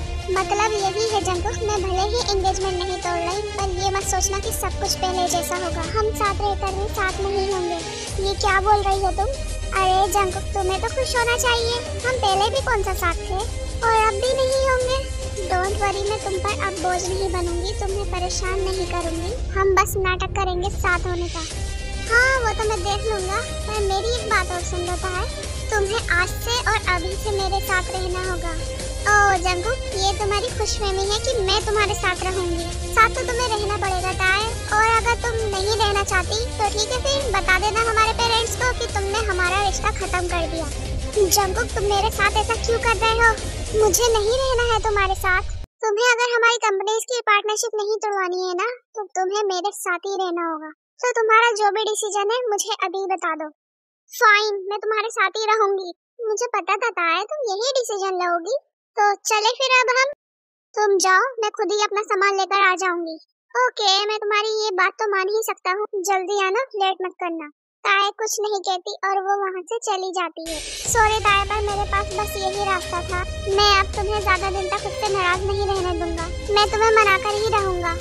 A: मतलब यही है जंकुक, मैं भले ही एंगेजमेंट नहीं तोड़ रही, पर ये मत सोचना कि सब कुछ पहले जैसा होगा। हम साथ रहकर भी साथ नहीं होंगे। ये क्या बोल रही हो तुम? अरे जंकुक, तुम्हें तो खुश होना चाहिए। हम पहले भी कौन सा साथ थे और अब भी नहीं होंगे। डोंट वरी, मैं तुम पर अब बोझ नहीं बनूंगी, तुम्हें परेशान नहीं करूंगी। हम बस नाटक करेंगे साथ होने का। हाँ वो तो मैं देख लूंगा, पर मेरी एक बात और सुन लेता है, तुम्हें आज से और अभी से मेरे साथ रहना होगा। ओह जंकुक, ये तुम्हारी खुशफहमी है कि मैं तुम्हारे साथ रहूंगी। साथ तो तुम्हें रहना पड़ेगा ताए, और अगर तुम नहीं रहना चाहती तो ठीक है फिर बता देना हमारे पेरेंट्स को कि तुमने हमारा रिश्ता खत्म कर दिया। जंकुक तुम मेरे साथ ऐसा क्यों कर रहे हो? मुझे नहीं रहना है तुम्हारे साथ। तुम्हें अगर हमारी कंपनीज की पार्टनरशिप नहीं तोड़वानी है ना, तो तुम्हें मेरे साथ ही रहना होगा। तो तुम्हारा जो भी डिसीजन है मुझे अभी बता दो। फाइन, मैं तुम्हारे साथ ही रहूंगी। मुझे पता था ताए तुम यही डिसीजन लोगी। तो चले फिर अब हम। तुम जाओ, मैं खुद ही अपना सामान लेकर आ जाऊंगी। ओके, मैं तुम्हारी ये बात तो मान ही सकता हूँ। जल्दी आना, लेट मत करना। ताए कुछ नहीं कहती और वो वहाँ से चली जाती है। सॉरी ताए, पर मेरे पास बस यही रास्ता था। मैं अब तुम्हें ज्यादा दिन तक खुद से नाराज नहीं रहने दूंगा। मैं तुम्हें मनाकर ही रहूंगा।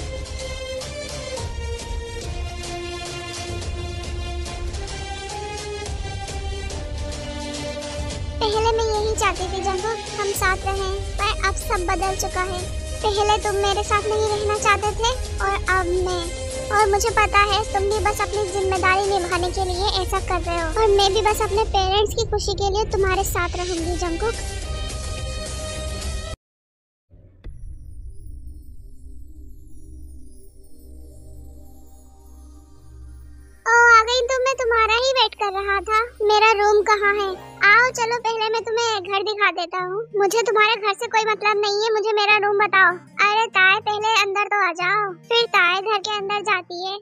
A: पहले मैं यही चाहती थी जंकुक, हम साथ रहें, पर अब सब बदल चुका है। पहले तुम मेरे साथ नहीं रहना चाहते थे और अब मैं। और मुझे पता है तुम भी बस अपनी जिम्मेदारी निभाने के लिए ऐसा कर रहे हो, और मैं भी बस अपने पेरेंट्स की खुशी के लिए तुम्हारे साथ रहूंगी जंकुक। तो मैं तुम्हारा ही वेट कर रहा था। मेरा रूम कहाँ है? आओ चलो, पहले मैं तुम्हें घर दिखा देता हूँ। मुझे तुम्हारे घर से कोई मतलब नहीं है, मुझे मेरा रूम बताओ। अरे ताए पहले अंदर तो आ जाओ। फिर ताए घर के अंदर जाती है।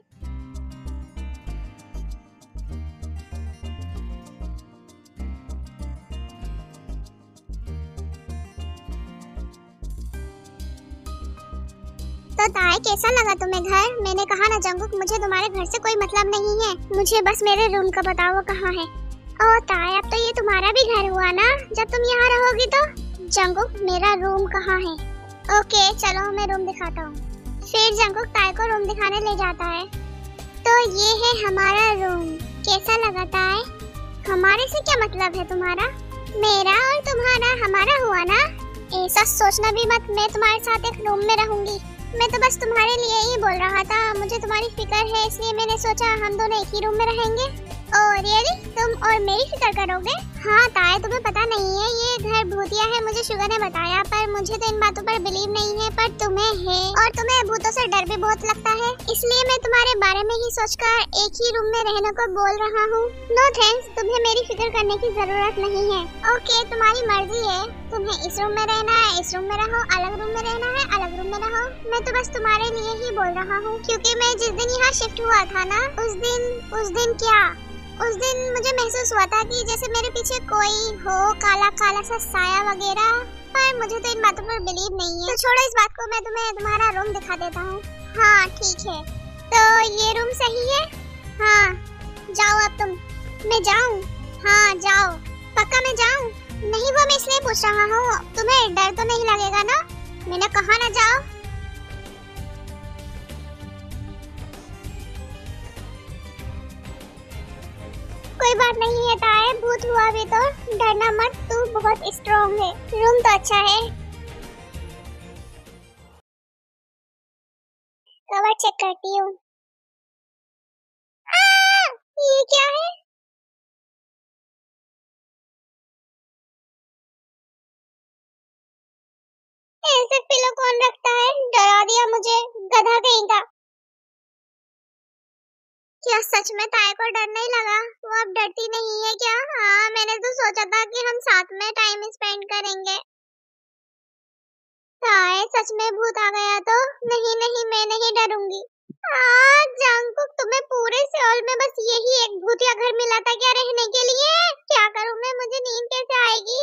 A: तो ताए कैसा लगा तुम्हें घर? मैंने कहा ना जंकुक, मुझे तुम्हारे घर से कोई मतलब नहीं है। मुझे बस मेरे रूम का बताओ वो कहाँ है। ओह ताए, अब तो ये तुम्हारा भी घर हुआ ना जब तुम यहाँ रहोगी तो। जंकुक मेरा रूम कहाँ है? ओके चलो मैं रूम दिखाता हूँ। फिर जंकुक ताए को रूम दिखाने ले जाता है। तो ये है हमारा रूम। कैसा लगा ताए? हमारे से क्या मतलब है तुम्हारा? मेरा और तुम्हारा हमारा हुआ ना। ऐसा सोचना भी मत, मैं तुम्हारे साथ एक रूम में रहूंगी। मैं तो बस तुम्हारे लिए ही बोल रहा था, मुझे तुम्हारी फिक्र है इसलिए मैंने सोचा हम दोनों एक ही रूम में रहेंगे। और रियली तुम और मेरी फिक्र करोगे? हाँ ताए, तुम्हें पता नहीं है ये घर भूतिया है, मुझे शुगर ने बताया, पर मुझे तो इन बातों पर बिलीव नहीं है, पर तुम्हें है। और तुम्हें भूतों से डर भी बहुत लगता है, इसलिए मैं तुम्हारे बारे में ही सोचकर एक ही रूम में रहने को बोल रहा हूँ। नो थैंक्स, तुम्हें मेरी फिक्र करने की जरूरत नहीं है। ओके तुम्हारी मर्जी है, तुम्हें इस रूम में रहना है इस रूम में रहो, अलग रूम में रहना है अलग रूम में रहो। मैं तो बस तुम्हारे लिए ही बोल रहा हूँ, क्योंकि मैं जिस दिन यहाँ शिफ्ट हुआ था ना, उस दिन उस दिन क्या उस दिन मुझे महसूस हुआ था कि जैसे मेरे पीछे कोई हो, काला काला सा साया वगैरह, पर मुझे तो इन बातों पर बिलीव नहीं है। तो छोड़ो इस बात को, मैं तुम्हें तुम्हारा रूम दिखा देता हूँ। हाँ ठीक है, तो ये रूम सही है? हाँ जाओ अब तुम। मैं जाऊँ? हाँ जाओ। पक्का मैं जाऊँ? नहीं वो मैं इसलिए पूछ रहा हूँ, तुम्हें डर तो नहीं लगेगा ना? मैंने कहा ना जाओ। बात नहीं है ताए, भूत हुआ भी तो डरना मत, तू बहुत स्ट्रॉन्ग है। रूम तो अच्छा है, कवर चेक करती हूँ। ये क्या है? ऐसे पिलो कौन रखता है? डरा दिया मुझे, गधा कहीं का। क्या सच में ताए को डर नहीं लगा? वो अब डरती नहीं है क्या? हाँ, मैंने तो सोचा था कि हम साथ में टाइम स्पेंड करेंगे। ताए सच में भूत आ गया तो? नहीं नहीं, मैं नहीं डरूंगी। हाँ जंकुक, तुम्हें पूरे सियोल में बस यही एक भूतिया घर मिला था क्या रहने के लिए? क्या करूं मैं, मुझे नींद कैसे आएगी?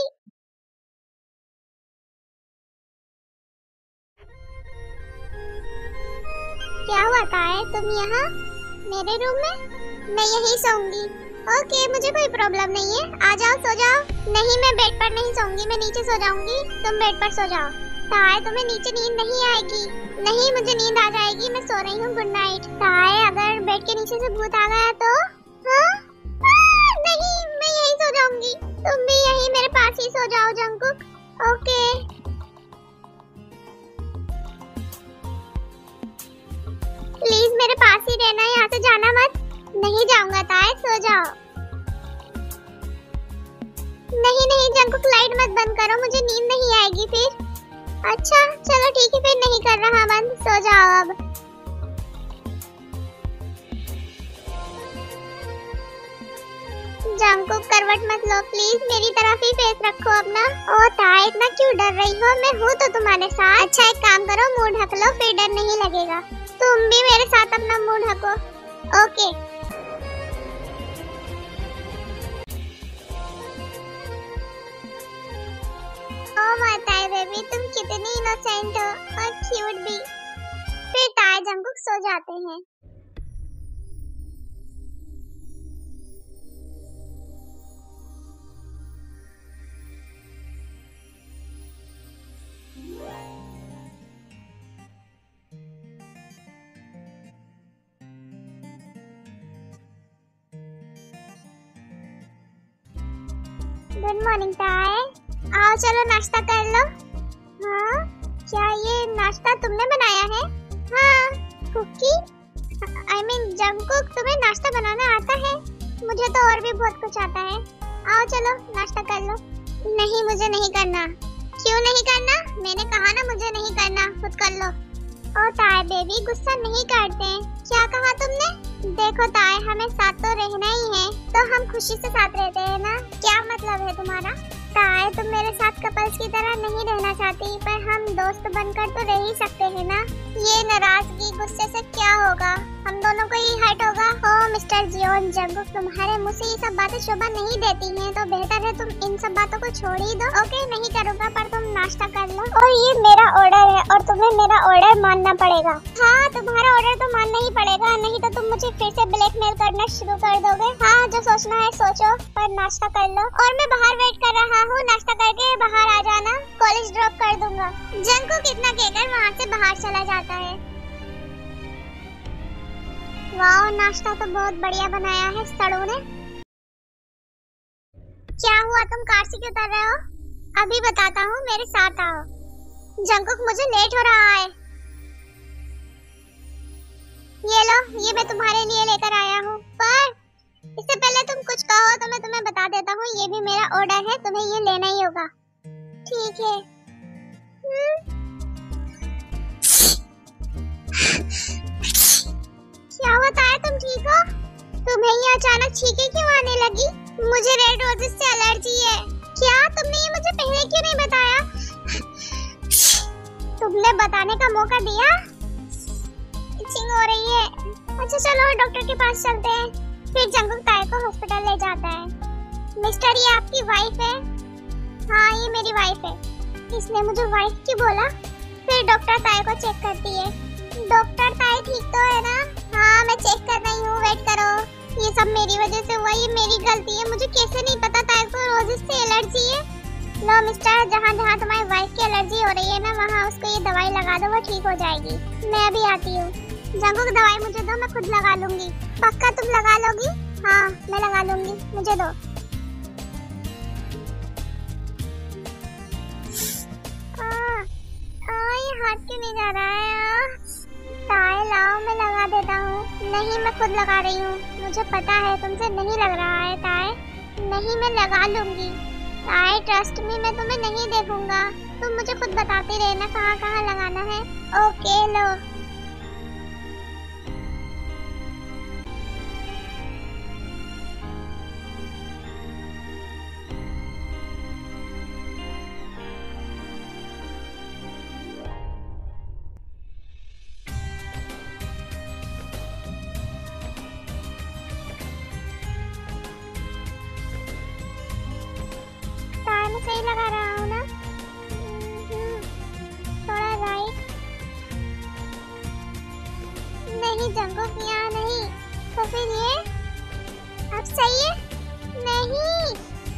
A: क्या हुआ ताए, तुम यहाँ मेरे रूम में? मैं यहीं सोऊंगी। ओके, मुझे कोई प्रॉब्लम नहीं है, आ जाओ सो जाओ। नहीं, मैं बेड पर नहीं सोऊंगी, मैं नीचे सो जाऊंगी, तुम बेड पर सो जाओ। ताए तुम्हें नीचे नींद नहीं आएगी? नहीं, मुझे नींद आ जाएगी, मैं सो रही हूँ, गुड नाइट। ताए अगर बेड के नीचे से भूत आ गया तो? हाँ? आ, नहीं, मैं यहीं सो जाऊंगी, तुम भी यहीं मेरे पास ही सो जाओ जंकुक। ओके प्लीज मेरे पास ही रहना, यहाँ से जाना मत। नहीं जाऊंगा ताए, सो जाओ। नहीं नहीं जंकुक, लाइट मत बंद करो, मुझे नींद नहीं आएगी फिर। अच्छा चलो ठीक है, फिर नहीं कर रहा बंद, सो जाओ अब। जंकुक करवट मत लो प्लीज, मेरी तरफ ही फेस रखो अपना। ओ ताए इतना क्यों डर रही हो? मैं हूँ तो तुम्हारे साथ। अच्छा एक काम करो, मुंह ढक लो, फिर डर नहीं लगेगा। तुम भी मेरे साथ अपना मुंह ढको। Okay oh my Tae baby, तुम कितनी इनोसेंट हो और क्यूट भी। फिर ताए जंकुक सो जाते हैं। गुड मॉर्निंग ताए, आओ चलो नाश्ता कर लो। हाँ क्या ये नाश्ता तुमने बनाया है? हाँ कुकी, आई मीन जंकुक, तुम्हें नाश्ता बनाना आता है? मुझे तो और भी बहुत कुछ आता है। आओ चलो नाश्ता कर लो। नहीं मुझे नहीं करना। क्यों नहीं करना? मैंने कहा ना मुझे नहीं करना, खुद कर लो। ओ ताए बेबी गुस्सा नहीं करते। क्या कहा तुमने? देखो ताए, हमें साथ तो रहना ही है, तो हम खुशी से साथ रहते हैं ना। क्या मतलब है तुम्हारा? ताए तुम मेरे साथ कपल्स की तरह नहीं रहना चाहती, पर हम दोस्त बनकर तो रह ही सकते हैं ना। ये नाराजगी गुस्से से क्या होगा, हम दोनों को ही हर्ट होगा। ओ मिस्टर जियोन जंकुक, तुम्हारे मुंह से ये सब बातें शोभा नहीं देती हैं, तो बेहतर है तुम इन सब बातों को छोड़ ही दो। ओके नहीं करूँगा, पर तुम नाश्ता कर लो। और ये मेरा ऑर्डर है और तुम्हें मेरा ऑर्डर मानना पड़ेगा। हाँ तुम्हारा ऑर्डर तो मानना ही पड़ेगा, नहीं तो तुम मुझे फिर से ब्लैकमेल करना शुरू कर दोगे। हाँ जो सोचना है सोचो, पर नाश्ता कर लो। और मैं बाहर वेट कर रहा हूँ, नाश्ता करके बाहर आ जाना, कॉलेज ड्रॉप कर दूंगा। जंकुक इतना कहकर वहाँ से बाहर चला जाता है। वाह नाश्ता तो बहुत बढ़िया बनाया है सड़ों ने। क्या हुआ, तुम कार से क्यों उतर रहे हो? अभी बताता हूँ, मेरे साथ आओ। जंकुक मुझे लेट हो रहा है। ये लो, ये मैं तुम्हारे लिए लेकर आया हूँ, पर इससे पहले तुम कुछ कहो तो मैं तुम्हें बता देता हूँ, ये भी मेरा ऑर्डर है, तुम्हें ये लेना ही होगा। ठीक है। क्या होता है, तुम ठीक हो? तुम्हें ये अचानक छींकें क्यों आने लगी? मुझे रेड रोजेस से एलर्जी है। क्या तुमने ये मुझे पहले क्यों नहीं बताया? तुमने बताने का मौका दिया? इचिंग हो रही है। अच्छा चलो डॉक्टर के पास चलते हैं। फिर जंकुक ताए को हॉस्पिटल ले जाता है। मिस्टर ये आपकी वाइफ है? हाँ ये मेरी वाइफ है। इसने मुझे वाइफ क्यों बोला? फिर डॉक्टर ताए को चेक करती है। डॉक्टर ताए ठीक तो है ना? हाँ मैं चेक कर रही हूँ, वेट करो। ये सब मेरी वजह से हुआ, ये मेरी गलती है। मुझे कैसे नहीं पता ताए को रोजेस से एलर्जी है। लो मिस्टर, जहाँ जहाँ तुम्हारी वाइफ की एलर्जी हो रही है ना, वहाँ उसको ये दवाई लगा दो, वो ठीक हो जाएगी। मैं अभी आती हूँ। जंकुक दवाई मुझे दो, मैं खुद लगा लूंगी। पक्का तुम लगा लोगी? हाँ मैं लगा लूंगी, मुझे दो। आ, आ, ये हाथ क्यों नहीं जा रहा है? ताए लाओ मैं लगा देता हूँ। नहीं मैं खुद लगा रही हूँ, मुझे पता है तुमसे नहीं लग रहा है ताए। नहीं मैं लगा लूंगी ताए, ट्रस्ट मी, मैं तुम्हें नहीं देखूंगा। तुम मुझे खुद बताते रहना कहाँ कहाँ लगाना है। ओके लो। मैं सही लगा रहा हूँ ना? थोड़ा राइट। नहीं जंगकुक यहाँ नहीं, तो फिर ये अब सही है? नहीं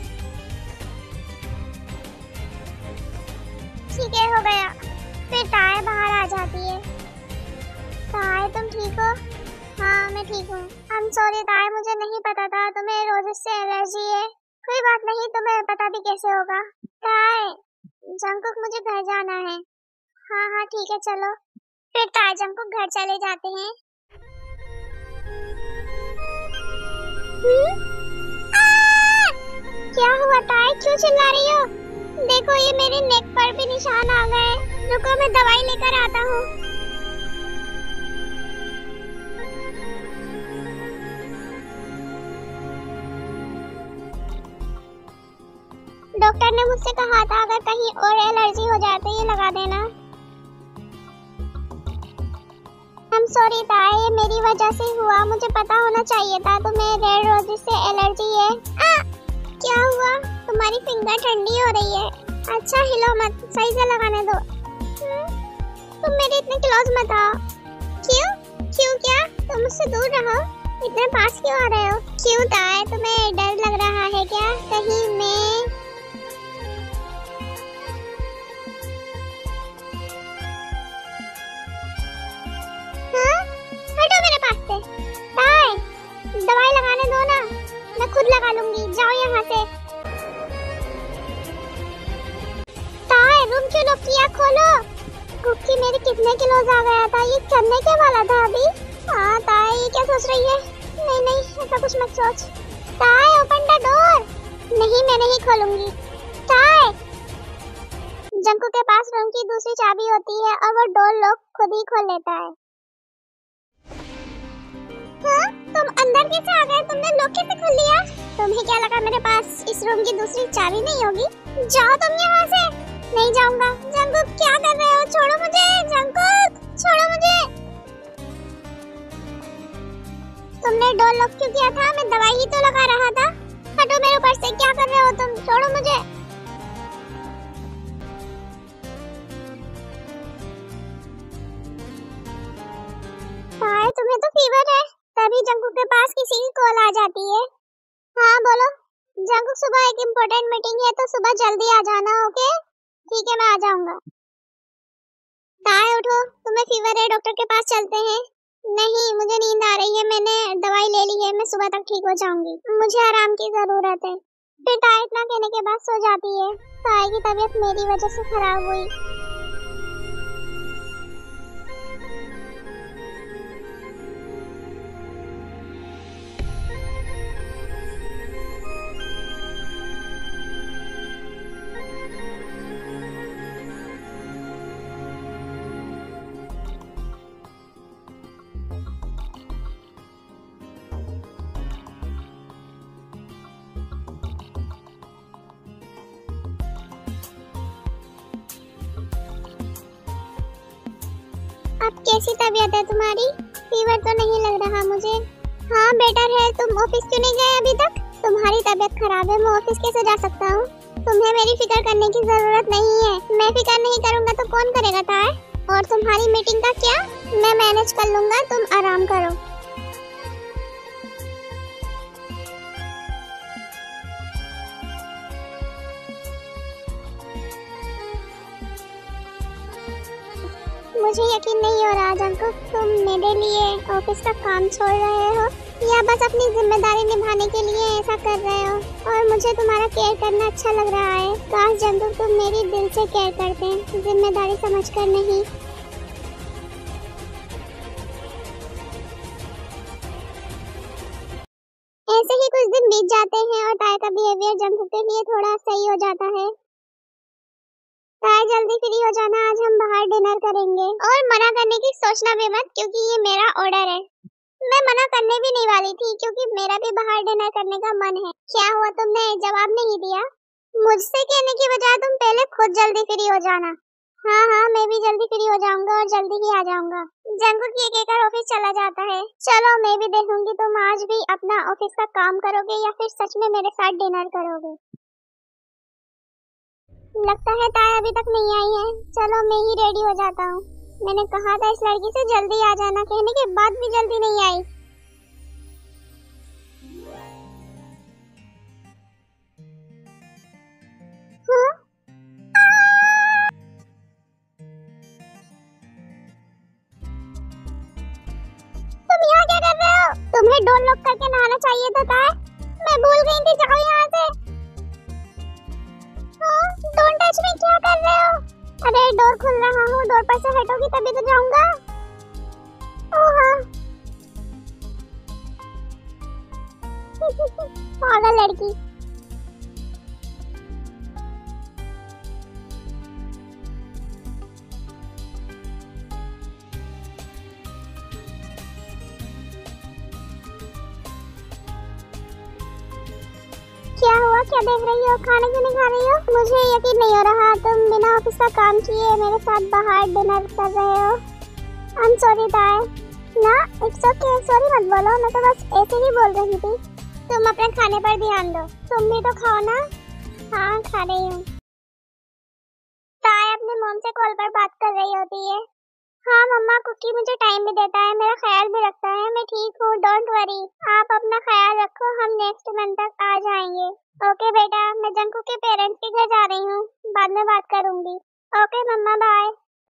A: ठीक है, हो गया। फिर ताए बाहर आ जाती है। ताए तुम ठीक हो? हाँ मैं ठीक हूँ। आई एम सॉरी ताए, मुझे नहीं पता था तुम्हें रोजेस से एलर्जी है। कोई बात नहीं, तुम्हें पता भी कैसे होगा। ताए जंगकुक मुझे घर जाना है। हाँ हाँ ठीक है चलो। फिर ताए जंगकुक घर चले जाते हैं। क्या हुआ ताए, क्यों चिल्ला रही हो? देखो ये मेरे नेक पर भी निशान आ गए। रुको मैं दवाई लेकर आता हूँ। डॉक्टर ने मुझसे कहा था अगर कहीं और एलर्जी हो जाए तो ये लगा देना। आई एम सॉरी ताए, ये मेरी वजह से हुआ, मुझे पता होना चाहिए था तुम्हें रेड रोजेस से एलर्जी है। आ, क्या हुआ? तुम्हारी फिंगर ठंडी हो रही है। अच्छा हिलो मत, सही से लगाने दो। तुम मेरे इतने क्लोज मत आओ। क्यों? क्यों क्या? तुम मुझसे दूर रहो, इतने पास क्यों आ रहे हो? क्यों ताए, तुम्हें डर लग रहा है क्या कहीं मैं? हाँ? हटो मेरे पास से। ताए दवाई लगाने दो ना, मैं खुद लगा लूंगी, जाओ यहाँ से। ताए रूम क्यों लॉक किया, खोलो। कुकी मेरे कितने किलोज आ गया था, ये करने के वाला था अभी। हाँ ताए ये क्या सोच रही है? नहीं नहीं ऐसा कुछ मत सोच। ताए ओपन द डोर। नहीं मैं नहीं खोलूंगी। ताए जंकू के पास रूम की दूसरी चाबी होती है और वो डोर लॉक खुद ही खोल लेता है। हाँ? तुम अंदर कैसे आ गए? तुमने लॉक कैसे खोल लिया? तुम्हें क्या लगा मेरे पास इस रूम की दूसरी चाबी नहीं होगी? जाओ तुम यहाँ से। नहीं जाऊंगा। जंकुक क्या कर रहे हो? छोड़ो मुझे। जंकुक छोड़ो मुझे। तुमने डोर लॉक क्यों किया था? मैं दवाई ही तो लगा रहा था। हटो मेरे ऊपर से, क्या कर रहे हो तुम? छोड़ो मुझे। ताए तुम्हें तो फीवर है, तभी जंकुक के पास किसी की कॉल आ जाती है। हाँ बोलो। जंकुक सुबह एक इम्पोर्टेंट मीटिंग है तो सुबह जल्दी आ जाना। ओके ठीक है मैं आ जाऊंगा। ताए उठो, तुम्हें फीवर है, डॉक्टर के पास चलते हैं। नहीं मुझे नींद आ रही है, मैंने दवाई ले ली है, मैं सुबह तक ठीक हो जाऊंगी, मुझे आराम की जरूरत है। फिर ताए इतना कहने के बाद सो जाती है। ताए की तबीयत मेरी वजह से खराब हुई। अब कैसी तबीयत है तुम्हारी? फीवर तो नहीं लग रहा मुझे। हाँ बेटर है। तुम ऑफिस क्यों नहीं गए अभी तक? तुम्हारी तबीयत खराब है, मैं ऑफिस कैसे जा सकता हूँ? तुम्हें मेरी फिक्र करने की जरूरत नहीं है। मैं फिक्र नहीं करूँगा तो कौन करेगा ताए? और तुम्हारी मीटिंग का क्या? मैं मैनेज कर लूँगा, तुम आराम करो। मुझे यकीन नहीं हो रहा जंकुक, तुम मेरे लिए ऑफिस का काम छोड़ रहे हो। या बस अपनी जिम्मेदारी निभाने के लिए ऐसा कर रहे हो? और मुझे तुम्हारा केयर करना अच्छा लग रहा है। काश जंगकुक तुम मेरी दिल से केयर करते, जिम्मेदारी समझकर नहीं। ऐसे ही कुछ दिन बीत जाते हैं और ताए का बिहेवियर जंगकुक के लिए थोड़ा सही हो जाता है। ताए जल्दी फ्री हो जाना, आज हम बाहर डिनर करेंगे। और मना करने की सोचना भी मत, क्योंकि ये मेरा ऑर्डर है। मैं मना करने भी नहीं वाली थी, क्योंकि मेरा भी बाहर डिनर करने का मन है। क्या हुआ, तुमने जवाब नहीं दिया? मुझसे कहने की बजाय तुम पहले खुद जल्दी फ्री हो जाना। हाँ हाँ, मैं भी जल्दी फ्री हो जाऊंगा और जल्दी ही आ जाऊंगा। जंगकुक ये कहकर ऑफिस चला जाता है। चलो मैं भी देखूंगी तुम आज भी अपना ऑफिस का काम करोगे या फिर सच में मेरे साथ डिनर करोगे। लगता है ताया अभी तक नहीं आई है। चलो मैं ही रेडी हो जाता हूँ। मैंने कहा था इस लड़की से जल्दी आ जाना, कहने के बाद भी जल्दी नहीं आई। हाँ? तुम यहाँ क्या कर रहे हो? तुम्हें डोर लॉक करके नहाना चाहिए था ताया। मैं भूल गई थी, जाओ यहाँ से। डोंट टच मी, क्या कर रहे हो? अरे डोर खुल रहा हूँ, डोर पर से हटोगी तभी तो जाऊंगा। ओह हाँ। पागल लड़की। क्या हुआ, क्या देख रही हो? खाना क्यों नहीं खा रही हो? मुझे यकीन नहीं हो रहा तुम बिना ऑफिस का काम किए मेरे साथ बाहर डिनर कर रहे हो। आई एम सॉरी ताए। ना इट्स ओके, सॉरी मत बोलो, मैं तो बस ऐसे ही बोल रही थी। तुम अपने खाने पर ध्यान दो। तुम भी तो खाओ ना। हाँ खा रही हूँ। ताए अपनी मॉम से कॉल पर बात कर रही होती है। हाँ मम्मा, कुकी मुझे टाइम भी देता है, मेरा ख्याल भी रखता है। मैं ठीक हूँ, डोंट वरी। आप अपना ख्याल रखो, हम नेक्स्ट मंथ तक आ जाएंगे। ओके बेटा, मैं जंकू के पेरेंट्स के घर जा रही हूँ, बाद में बात करूंगी। Okay mama, bye.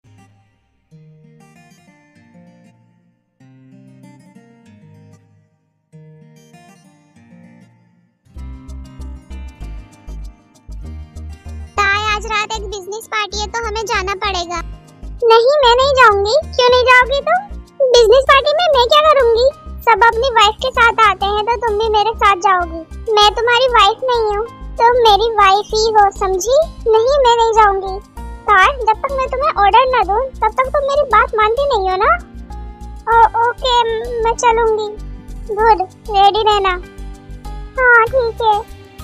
A: ताई आज रात एक बिजनेस पार्टी है तो हमें जाना पड़ेगा। नहीं मैं नहीं जाऊंगी। क्यों नहीं जाओगी तुम? बिजनेस पार्टी में मैं क्या करूंगी? सब अपनी वाइफ के साथ आते हैं तो तुम भी मेरे साथ जाओगी। मैं तुम्हारी वाइफ नहीं हूँ, तुम मेरी वाइफ ही हो, समझी? नहीं मैं नहीं जाऊंगी। तार, जब तक मैं तुम्हें ऑर्डर न दूं तब तक तुम मेरी बात मानती नहीं हो ना? ओ, ओके मैं चलूंगी। गुड, रेडी रहना। हाँ ठीक है।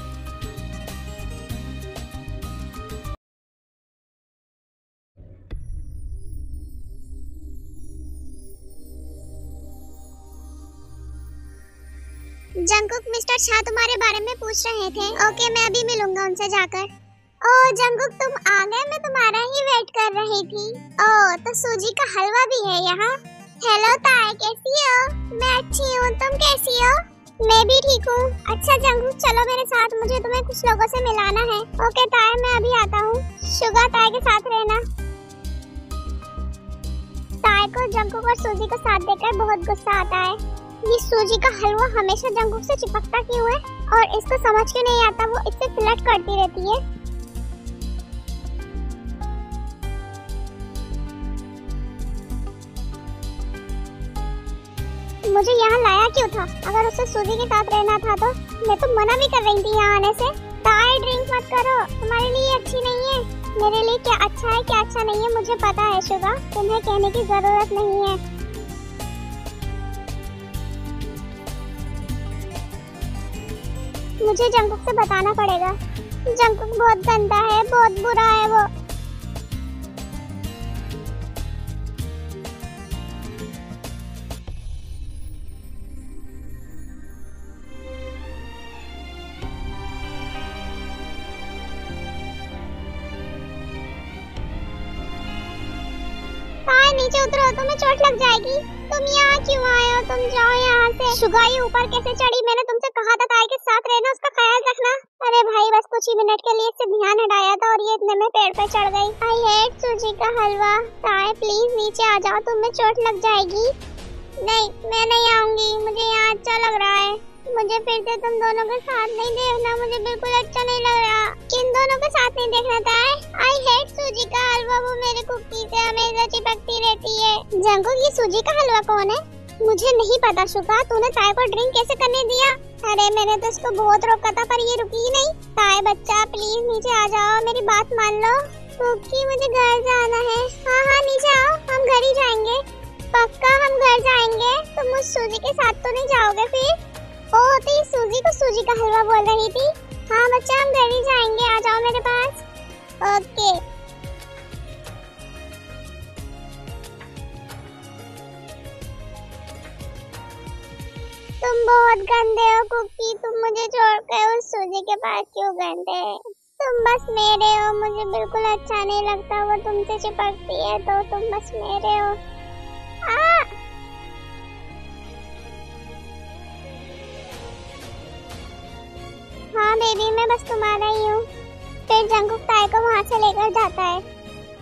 A: जंगकुक मिस्टर शाह तुम्हारे बारे में पूछ रहे थे। ओके मैं अभी मिलूंगा उनसे जाकर। ओ जंगकुक तुम आ गए, मैं तुम्हारा ही वेट कर रही थी। ओ तो सूजी का हलवा भी है यहाँ। हेलो ताई, कैसी हो? मैं अच्छी हूँ, तुम कैसी हो? मैं भी ठीक हूँ। अच्छा जंगकुक चलो मेरे साथ, मुझे तुम्हें कुछ लोगों से मिलाना है। ओके ताई मैं अभी आता हूँ। शुगा ताई के साथ रहना। ताई को जंगकुक और सूजी को साथ देखकर बहुत गुस्सा आता है। ये सूजी का हलवा हमेशा जंगकुक से चिपकता क्यों है और इसको समझ के नहीं आता वो इससे फ्लर्ट करती रहती है। मुझे यहाँ लाया क्यों था? अगर उसे सूजी के साथ रहना था तो मैं तो मना भी कर रही थी यहाँ आने से। ताई ड्रिंक मत करो, तुम्हारे लिए अच्छी नहीं है। मेरे लिए क्या अच्छा है क्या अच्छा नहीं है मुझे पता है शुगा, तुम्हें कहने की जरूरत नहीं है। मुझे जंगकुक से बताना पड़ेगा। जंगकुक बहुत गंदा है, बहुत बुरा है वो। ताई नीचे उतरो, तुम्हें चोट लग जाएगी। तुम यहाँ क्यों आए हो? तुम जाओ यहाँ से। शुगा ये ऊपर कैसे चढ़ी? मैंने तुमसे कहा था ताई के साथ रहना, उसका ख्याल रखना। अरे भाई बस कुछ ही मिनट के लिए इससे ध्यान हटाया था और ये इतने में पेड़ पे चढ़ गई। आई हेट सूजी का हलवा। ताई प्लीज नीचे आ जाओ, तुम्हें चोट लग जाएगी। नहीं, मैं नहीं आऊंगी, मुझे यहाँ अच्छा लग रहा है। मुझे फिर से तुम दोनों के साथ नहीं देखना, मुझे बिल्कुल अच्छा नहीं लग रहा। किन दोनों के साथ नहीं देखना था? आई हेट सूजी का हलवा, वो मेरे कुकी से हमेशा चिपकती रहती है। जंगकुक, ये सूजी का हलवा कौन है? मुझे नहीं पता शुका, तूने ताई को ड्रिंक कैसे करने दिया? अरे मैंने तो इसको बहुत रोका था पर ये रुकी ही नहीं। ताई बच्चा प्लीज नीचे आ जाओ, मेरी बात मान लो। कुकी मुझे घर जाना है। हाँ हाँ नीचे आओ, हम घर ही जाएंगे, पक्का हम घर जाएंगे। तुम उस सूजी के साथ तो नहीं जाओगे फिर? ओ तो ये सूजी को सूजी का हलवा बोल रही थी। हाँ बच्चा हम घर ही जाएंगे, आ जाओ मेरे पास। ओके। तुम बहुत गंदे हो कुकी, तुम मुझे छोड़कर उस सूजी के पास क्यों गए? तुम बस मेरे हो, मुझे बिल्कुल अच्छा नहीं लगता वो तुमसे चिपकती है, तो तुम बस मेरे हो। आ! हाँ बेबी मैं बस तुम्हारा ही हूँ। फिर जंगकुक ताई को वहाँ से लेकर जाता है।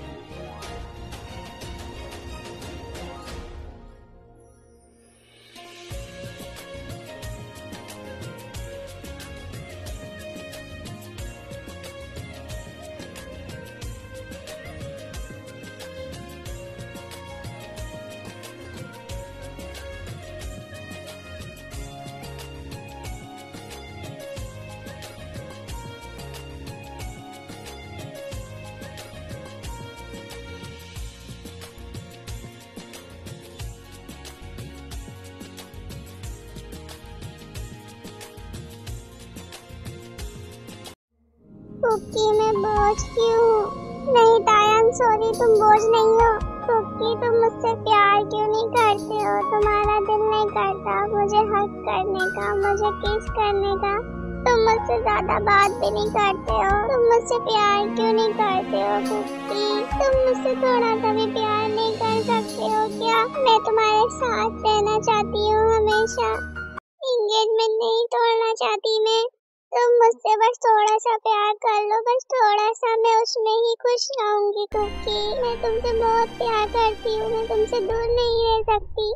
A: कुकी मैं बोझ क्यों हूँ? नहीं ताई आई एम सॉरी, तुम बोझ नहीं हो। कुकी तुम मुझसे प्यार क्यों नहीं करते हो? तुम्हारा दिल नहीं करता मुझे हग करने का, मुझे किस करने का? तुम मुझसे ज्यादा बात भी नहीं करते हो। तुम मुझसे प्यार क्यों नहीं करते हो कुकी? तुम मुझसे थोड़ा सा भी प्यार नहीं कर सकते हो क्या? मैं तुम्हारे साथ रहना चाहती हूँ हमेशा, एंगेजमेंट नहीं तोड़ना चाहती मैं। तुम मुझसे बस थोड़ा सा प्यार कर लो, बस थोड़ा सा, मैं उसमें ही खुश रहूंगी कुकी। मैं तुमसे बहुत प्यार करती हूँ, मैं तुमसे दूर नहीं रह सकती।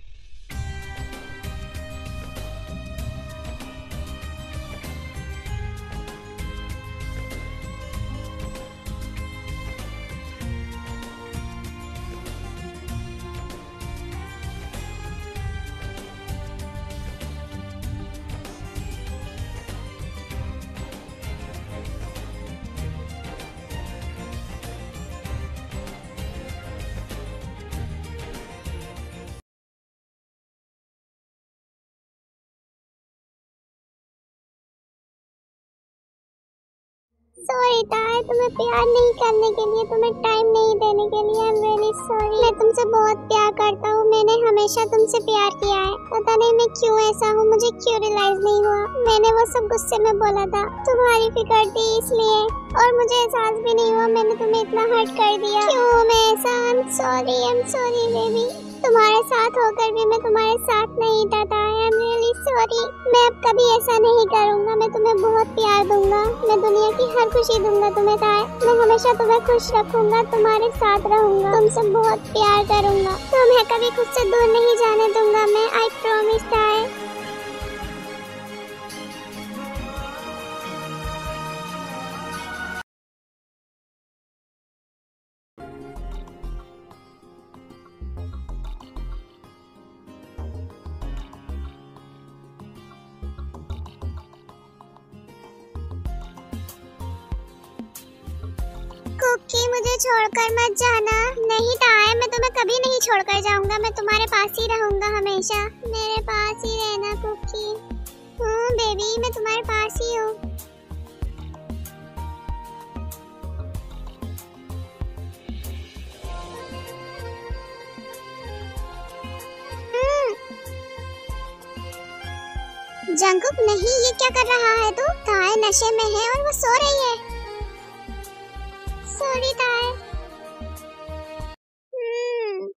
A: सॉरी ताई, तुम्हें प्यार नहीं करने के लिए, तुम्हें टाइम नहीं देने के लिए आई एम रियली सॉरी। मैं तुमसे बहुत प्यार करता हूँ, मैंने हमेशा तुमसे प्यार किया है। पता नहीं मैं क्यों ऐसा हूँ, मुझे क्यों रियलाइज नहीं हुआ। मैंने वो सब गुस्से में बोला था, तुम्हारी फिक्र थी इसलिए, और मुझे एहसास भी नहीं हुआ मैंने तुम्हें इतना हर्ट कर दिया। क्यों मैं ऐसा? I am sorry, I am sorry baby. तुम्हारे साथ होकर भी मैं तुम्हारे साथ नहीं था ताई, आई एम रियली सॉरी। मैं अब कभी ऐसा नहीं करूँगा, मैं तुम्हें बहुत प्यार दूंगा, मैं दुनिया की हर खुशी दूंगा तुम्हें ताई। मैं हमेशा तुम्हें खुश रखूंगा, तुम्हारे साथ रहूंगा, तुमसे बहुत प्यार करूंगा, तुम्हें कभी खुद से दूर नहीं जाने दूंगा मैं, आई प्रॉमिस ताई। कुकी मुझे छोड़कर मत जाना। नहीं ताई, मैं तुम्हें कभी नहीं छोड़कर जाऊंगा, मैं तुम्हारे पास ही रहूंगा हमेशा, मेरे पास ही रहना कुकी। हाँ बेबी मैं तुम्हारे पास ही हूँ। जंगकुक नहीं, ये क्या कर रहा है तू? ताई नशे में है और वो सो रही है। सॉरी ताई। हम्म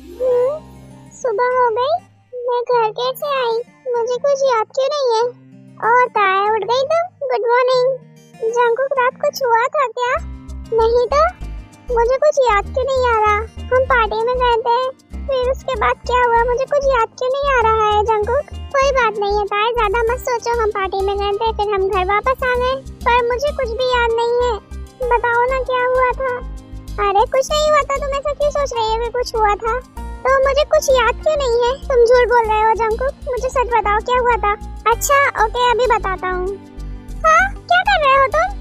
A: सुबह हो गई, मैं घर कैसे आई? मुझे कुछ याद क्यों नहीं है? और ताए उठ गई तुम? Good morning. जंकुक रात कुछ हुआ था क्या? नहीं तो मुझे कुछ याद क्यों नहीं आ रहा। हम पार्टी में गए थे, फिर उसके बाद क्या हुआ मुझे कुछ याद क्यों नहीं आ रहा है जंकुक। कोई बात नहीं है ताए, ज्यादा मत सोचो। हम पार्टी में गए थे, फिर हम घर वापस आ गए, पर मुझे कुछ भी याद नहीं है। बताओ ना क्या हुआ था। अरे कुछ नहीं हुआ था, तुम ऐसा क्यों सोच रही हो कि कुछ हुआ था? तो मुझे कुछ याद क्यों नहीं है? तुम झूठ बोल रहे हो जंकुक, मुझे सच बताओ क्या हुआ था। अच्छा ओके अभी बताता हूँ। हाँ क्या कर रहे हो तुम?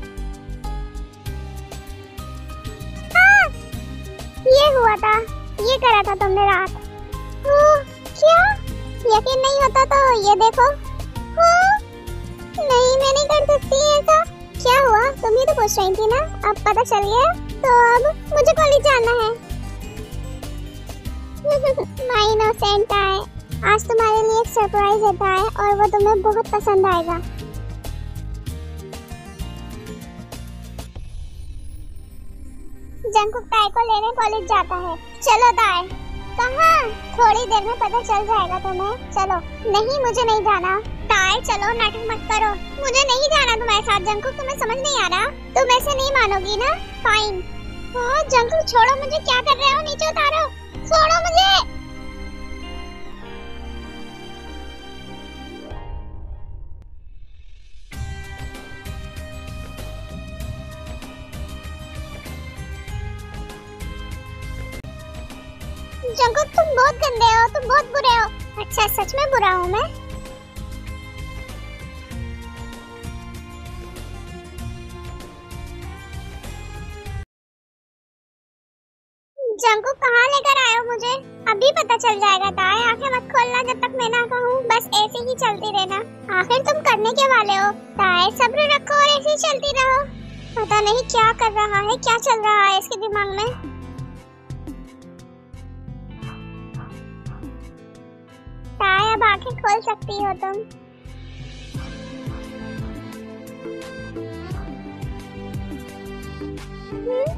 A: हाँ ये हुआ था, ये करा था तुमने रात। हाँ क्या? यकीन नहीं होता तो ये देखो। हाँ नहीं मैं नहीं कर सकती ऐसा। क्या हुआ? तुम ही तो पूछ रही थी ना, अब पता चल गया। तो अब मुझे कॉलेज जाना है। माय इनोसेंट है, आज तुम्हारे लिए एक सरप्राइज होता है और वो तुम्हें बहुत पसंद आएगा। जंकुक ताए को लेने कॉलेज जाता है। चलो ताए। कहाँ? थोड़ी देर में पता चल जाएगा तुम्हें। चलो। नहीं मुझे नहीं जाना। ताए चलो नाटक मत करो, मुझे नहीं जाना तुम्हारे साथ। जंकुक तुम्हें समझ नहीं आ रहा? तुम ऐसे नहीं मानोगी ना? फाइन। हाँ जंकुक छोड़ो मुझे, क्या कर रहे हो? नीचे उतारो, छोड़ो मुझे। जंकुक तुम बहुत गंदे हो, तुम बहुत बुरे हो। अच्छा सच में बुरा हूँ मैं? जंकुक कहाँ लेकर आए हो मुझे? अभी पता चल जाएगा ताए, आंखें मत खोलना जब तक मैं ना कहूँ। बस ऐसे ही चलती रहना। आखिर तुम करने के वाले हो? ताए सब्र रखो और ऐसे ही चलती रहो। पता नहीं क्या कर रहा है, क्या चल रहा है इसके दिमाग में। ताए अब आंखें खोल सकती हो तुम। हम्म?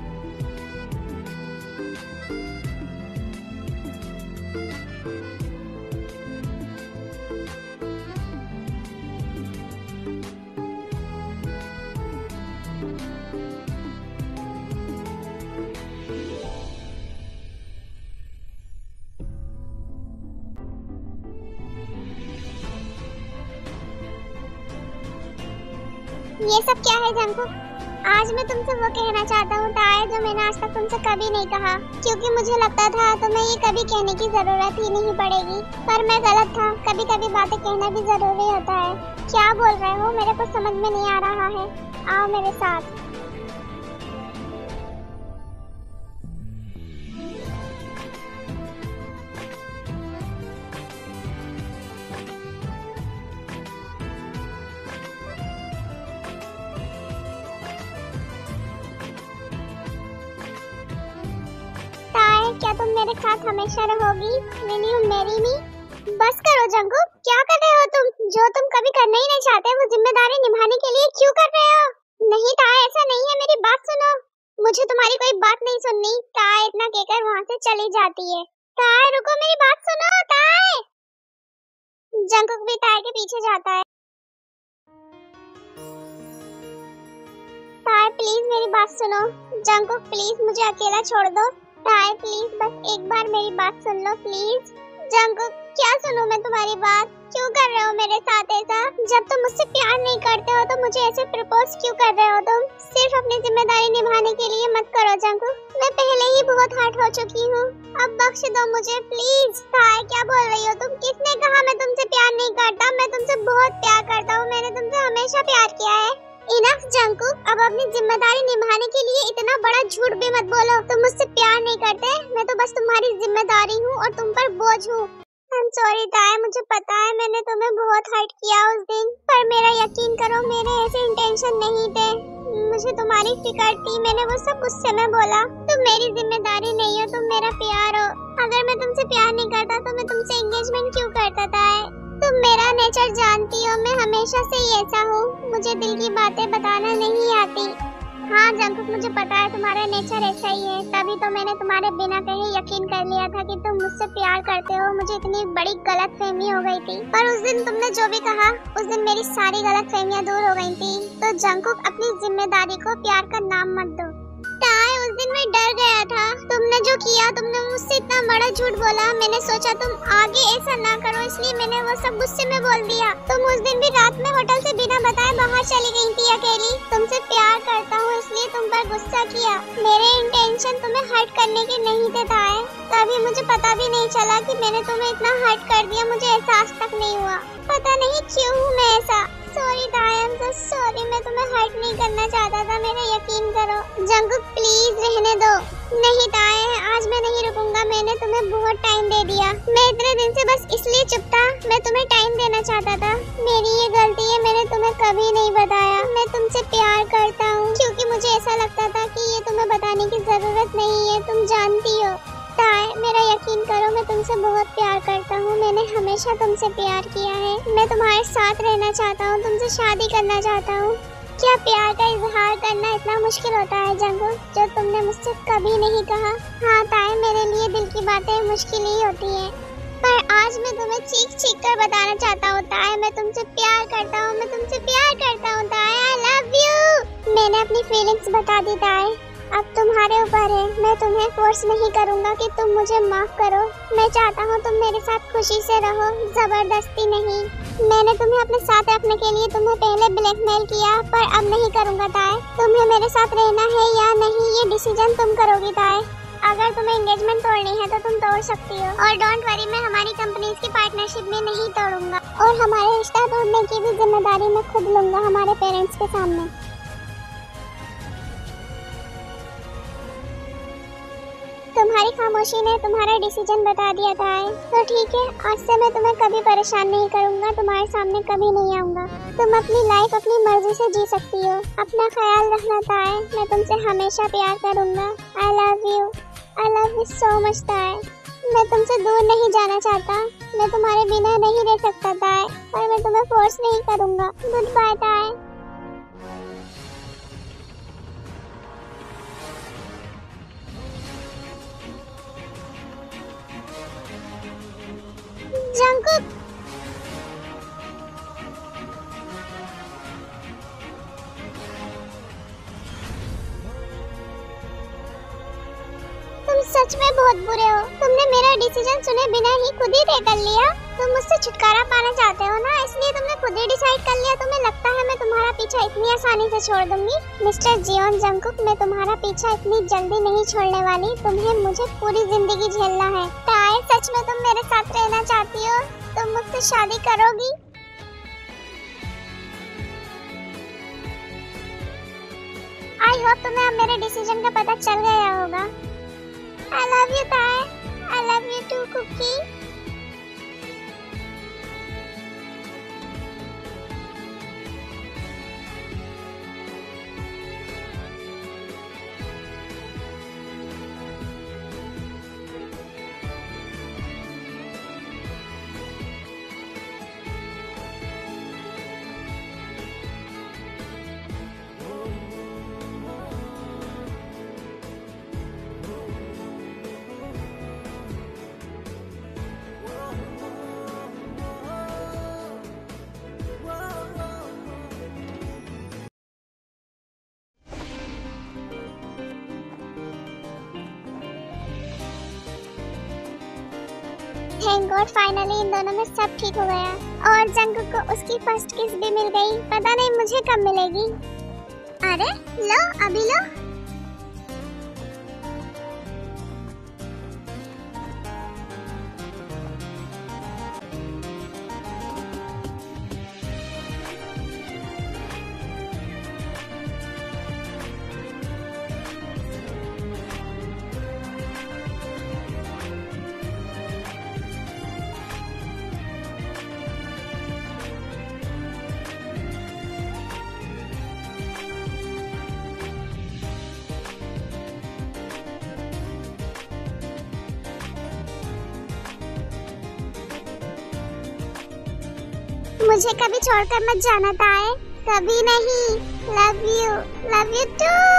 A: ये सब क्या है जंकुक? आज मैं तुमसे वो कहना चाहता हूँ ताए जो मैंने आज तक तुमसे कभी नहीं कहा, क्योंकि मुझे लगता था तुम्हें ये कभी कहने की जरूरत ही नहीं पड़ेगी, पर मैं गलत था। कभी कभी बातें कहना भी जरूरी होता है। क्या बोल रहे हो? मेरे को समझ में नहीं आ रहा है। आओ मेरे साथ। क्या तुम मेरे साथ हमेशा रहोगी? Will you marry me? बस करो जंकुक, क्या कर रहे हो तुम? जो तुम कभी करना ही नहीं चाहते वो जिम्मेदारी निभाने के लिए क्यों कर रहे हो? नहीं ताए ऐसा नहीं है, मेरी बात सुनो। मुझे तुम्हारी कोई बात नहीं सुननी। ताए इतना कहकर वहाँ से चली जाती है। ताए रुको, मेरी बात सुनो। ताए। जंकुक भी ताए के पीछे जाता है। ताए प्लीज मेरी बात सुनो। जंकुक प्लीज मुझे अकेला छोड़ दो। ताए प्लीज बस एक बार मेरी बात सुन लो प्लीज। जंकुक क्या सुनूं मैं तुम्हारी बात? क्यों कर रहे हो मेरे साथ ऐसा? जब तुम मुझसे प्यार नहीं करते हो तो मुझे ऐसे प्रपोज क्यों कर रहे हो तुम? सिर्फ अपनी जिम्मेदारी निभाने के लिए मत करो जंकुक। मैं पहले ही बहुत हर्ट हो चुकी हूँ, अब बख्श दो मुझे प्लीज। ताए क्या बोल रही हो तुम? किसने कहा मैं तुमसे प्यार नहीं करता? मैं तुमसे बहुत प्यार करता हूँ, मैंने तुमसे हमेशा प्यार किया है। इनफ जंकुक, अब अपनी जिम्मेदारी निभाने के लिए इतना बड़ा झूठ भी मत बोलो। तुम मुझसे प्यार नहीं करते, मैं तो बस तुम्हारी जिम्मेदारी हूँ और तुम पर बोझ हूँ। आई एम सॉरी ताए, मुझे पता है मैंने तुम्हें बहुत हर्ट किया उस दिन, पर मेरा यकीन करो मेरे ऐसे इंटेंशन नहीं थे। मुझे तुम्हारी फिक्र थी, मैंने वो सब गुस्से में बोला। तुम मेरी जिम्मेदारी नहीं हो, तुम मेरा प्यार हो। अगर मैं तुमसे प्यार नहीं करता तो मैं तुमसे एंगेजमेंट क्यों करता था? तुम मेरा नेचर जानती हो, मैं हमेशा से ही ऐसा हूँ। मुझे दिल की बातें बताना नहीं आती। हाँ जंकुक, मुझे पता है तुम्हारा नेचर ऐसा ही है, तभी तो मैंने तुम्हारे बिना कहे यकीन कर लिया था कि तुम मुझसे प्यार करते हो। मुझे इतनी बड़ी गलतफहमी हो गई थी, पर उस दिन तुमने जो भी कहा उस दिन मेरी सारी गलतफहमियां दूर हो गई थी। तो जंकुक, अपनी जिम्मेदारी को प्यार का नाम मत दो। ताए, उस दिन मैं डर गया था। तुमने जो किया, तुमने मुझसे इतना बड़ा झूठ बोला। मैंने सोचा तुम आगे ऐसा ना करो, इसलिए मैंने वो सब गुस्से में बोल दिया। तुम उस दिन भी रात में होटल से बिना बताए बाहर चली गई थी अकेली। तुमसे प्यार करता हूँ इसलिए तुम पर गुस्सा किया। मेरे इंटेंशन तुम्हें हर्ट करने के नहीं थे ताए। तभी मुझे पता भी नहीं चला कि मैंने तुम्हें इतना हर्ट कर दिया। मुझे एहसास तक नहीं हुआ, पता नहीं क्यों हूँ मैं ऐसा। सॉरी ताए, आई एम सो सॉरी। मैं तुम्हें हर्ट नहीं करना चाहता था, मेरा यकीन करो। जंकुक प्लीज रहने दो। नहीं ताए, आज मैं नहीं रुकूंगा। मैंने तुम्हें बहुत टाइम दे दिया। मैं इतने दिन से बस इसलिए चुप था, मैं तुम्हें टाइम देना चाहता था। मेरी ये गलती है, मैंने तुम्हें कभी नहीं बताया मैं तुमसे प्यार करता हूँ, क्योंकि मुझे ऐसा लगता था कि ये तुम्हें बताने की जरूरत नहीं है, तुम जानती हो। ताए, मेरा यकीन करो, मैं तुमसे बहुत प्यार करता हूँ। मैंने हमेशा तुमसे प्यार किया है। मैं तुम्हारे साथ रहना चाहता हूँ, तुमसे शादी करना चाहता हूँ। क्या प्यार का इजहार करना इतना मुश्किल होता है जंकुक, जो तुमने मुझसे कभी नहीं कहा? हाँ ताए, मेरे लिए दिल की बातें मुश्किल ही होती हैं, पर आज मैं तुम्हें चीख चीख कर बताना चाहता हूँ ताए, मैं तुमसे प्यार करता हूँ। मैं तुमसे प्यार करता हूँ ताए, आई लव यू। मैंने अपनी फीलिंग्स बता दी ताए, अब तुम्हारे ऊपर है। मैं तुम्हें फोर्स नहीं करूँगा कि तुम मुझे माफ करो। मैं चाहता हूँ तुम मेरे साथ खुशी से रहो, जबरदस्ती नहीं। मैंने तुम्हें अपने साथ रखने के लिए तुम्हें पहले ब्लैकमेल किया, पर अब नहीं करूँगा ताए। तुम्हें मेरे साथ रहना है या नहीं, ये डिसीजन तुम करोगी ताए। अगर तुम्हें एंगेजमेंट तोड़नी है तो तुम तोड़ सकती हो, और डोंट वरी, मैं हमारी कंपनीज की पार्टनरशिप में नहीं तोड़ूंगा, और हमारे रिश्ता तोड़ने की भी जिम्मेदारी मैं खुद लूंगा हमारे पेरेंट्स के सामने। तुम्हारी खामोशी ने तुम्हारा डिसीजन बता दिया था। तो ठीक है, आज से मैं तुम्हें कभी परेशान नहीं करूंगा, तुम्हारे सामने कभी नहीं आऊंगा। तुम अपनी लाइफ अपनी मर्जी से जी सकती हो। अपना ख्याल रखना ताए, मैं तुमसे हमेशा प्यार करूंगा। I love you, I love you so much Tae. मैं तुमसे दूर नहीं जाना चाहता, मैं तुम्हारे बिना नहीं रह सकता ताए, पर मैं तुम्हें फोर्स नहीं करूंगा। गुड बाय ताए। जंकुक, तुम सच में बहुत बुरे हो। तुमने मेरा डिसीजन सुने बिना ही खुद ही तय कर लिया। तुम मुझसे छुटकारा पाना चाहते हो ना, इसलिए तुमने खुद ही डिसाइड कर लिया। तुम्हें लगता है मैं तुम्हारा पीछा इतनी आसानी से छोड़ दूंगी? मिस्टर जियोन जंकुक, मैं तुम्हारा पीछा इतनी जल्दी नहीं छोड़ने वाली। तुम्हें मुझे पूरी जिंदगी झेलना है। ताए, सच में तुम मेरे साथ रहना चाहती हो? तुम मुझसे शादी करोगी? आई होप तुम्हें अब मेरे डिसीजन का पता चल गया होगा। I love you ताए, I love you too Cookie. Thank God, finally इन दोनों में सब ठीक हो गया, और जंकुक को उसकी फर्स्ट किस भी मिल गई। पता नहीं मुझे कब मिलेगी। अरे लो, अभी लो। मुझे कभी छोड़कर मत जाना ताए, कभी नहीं। Love you, love you to.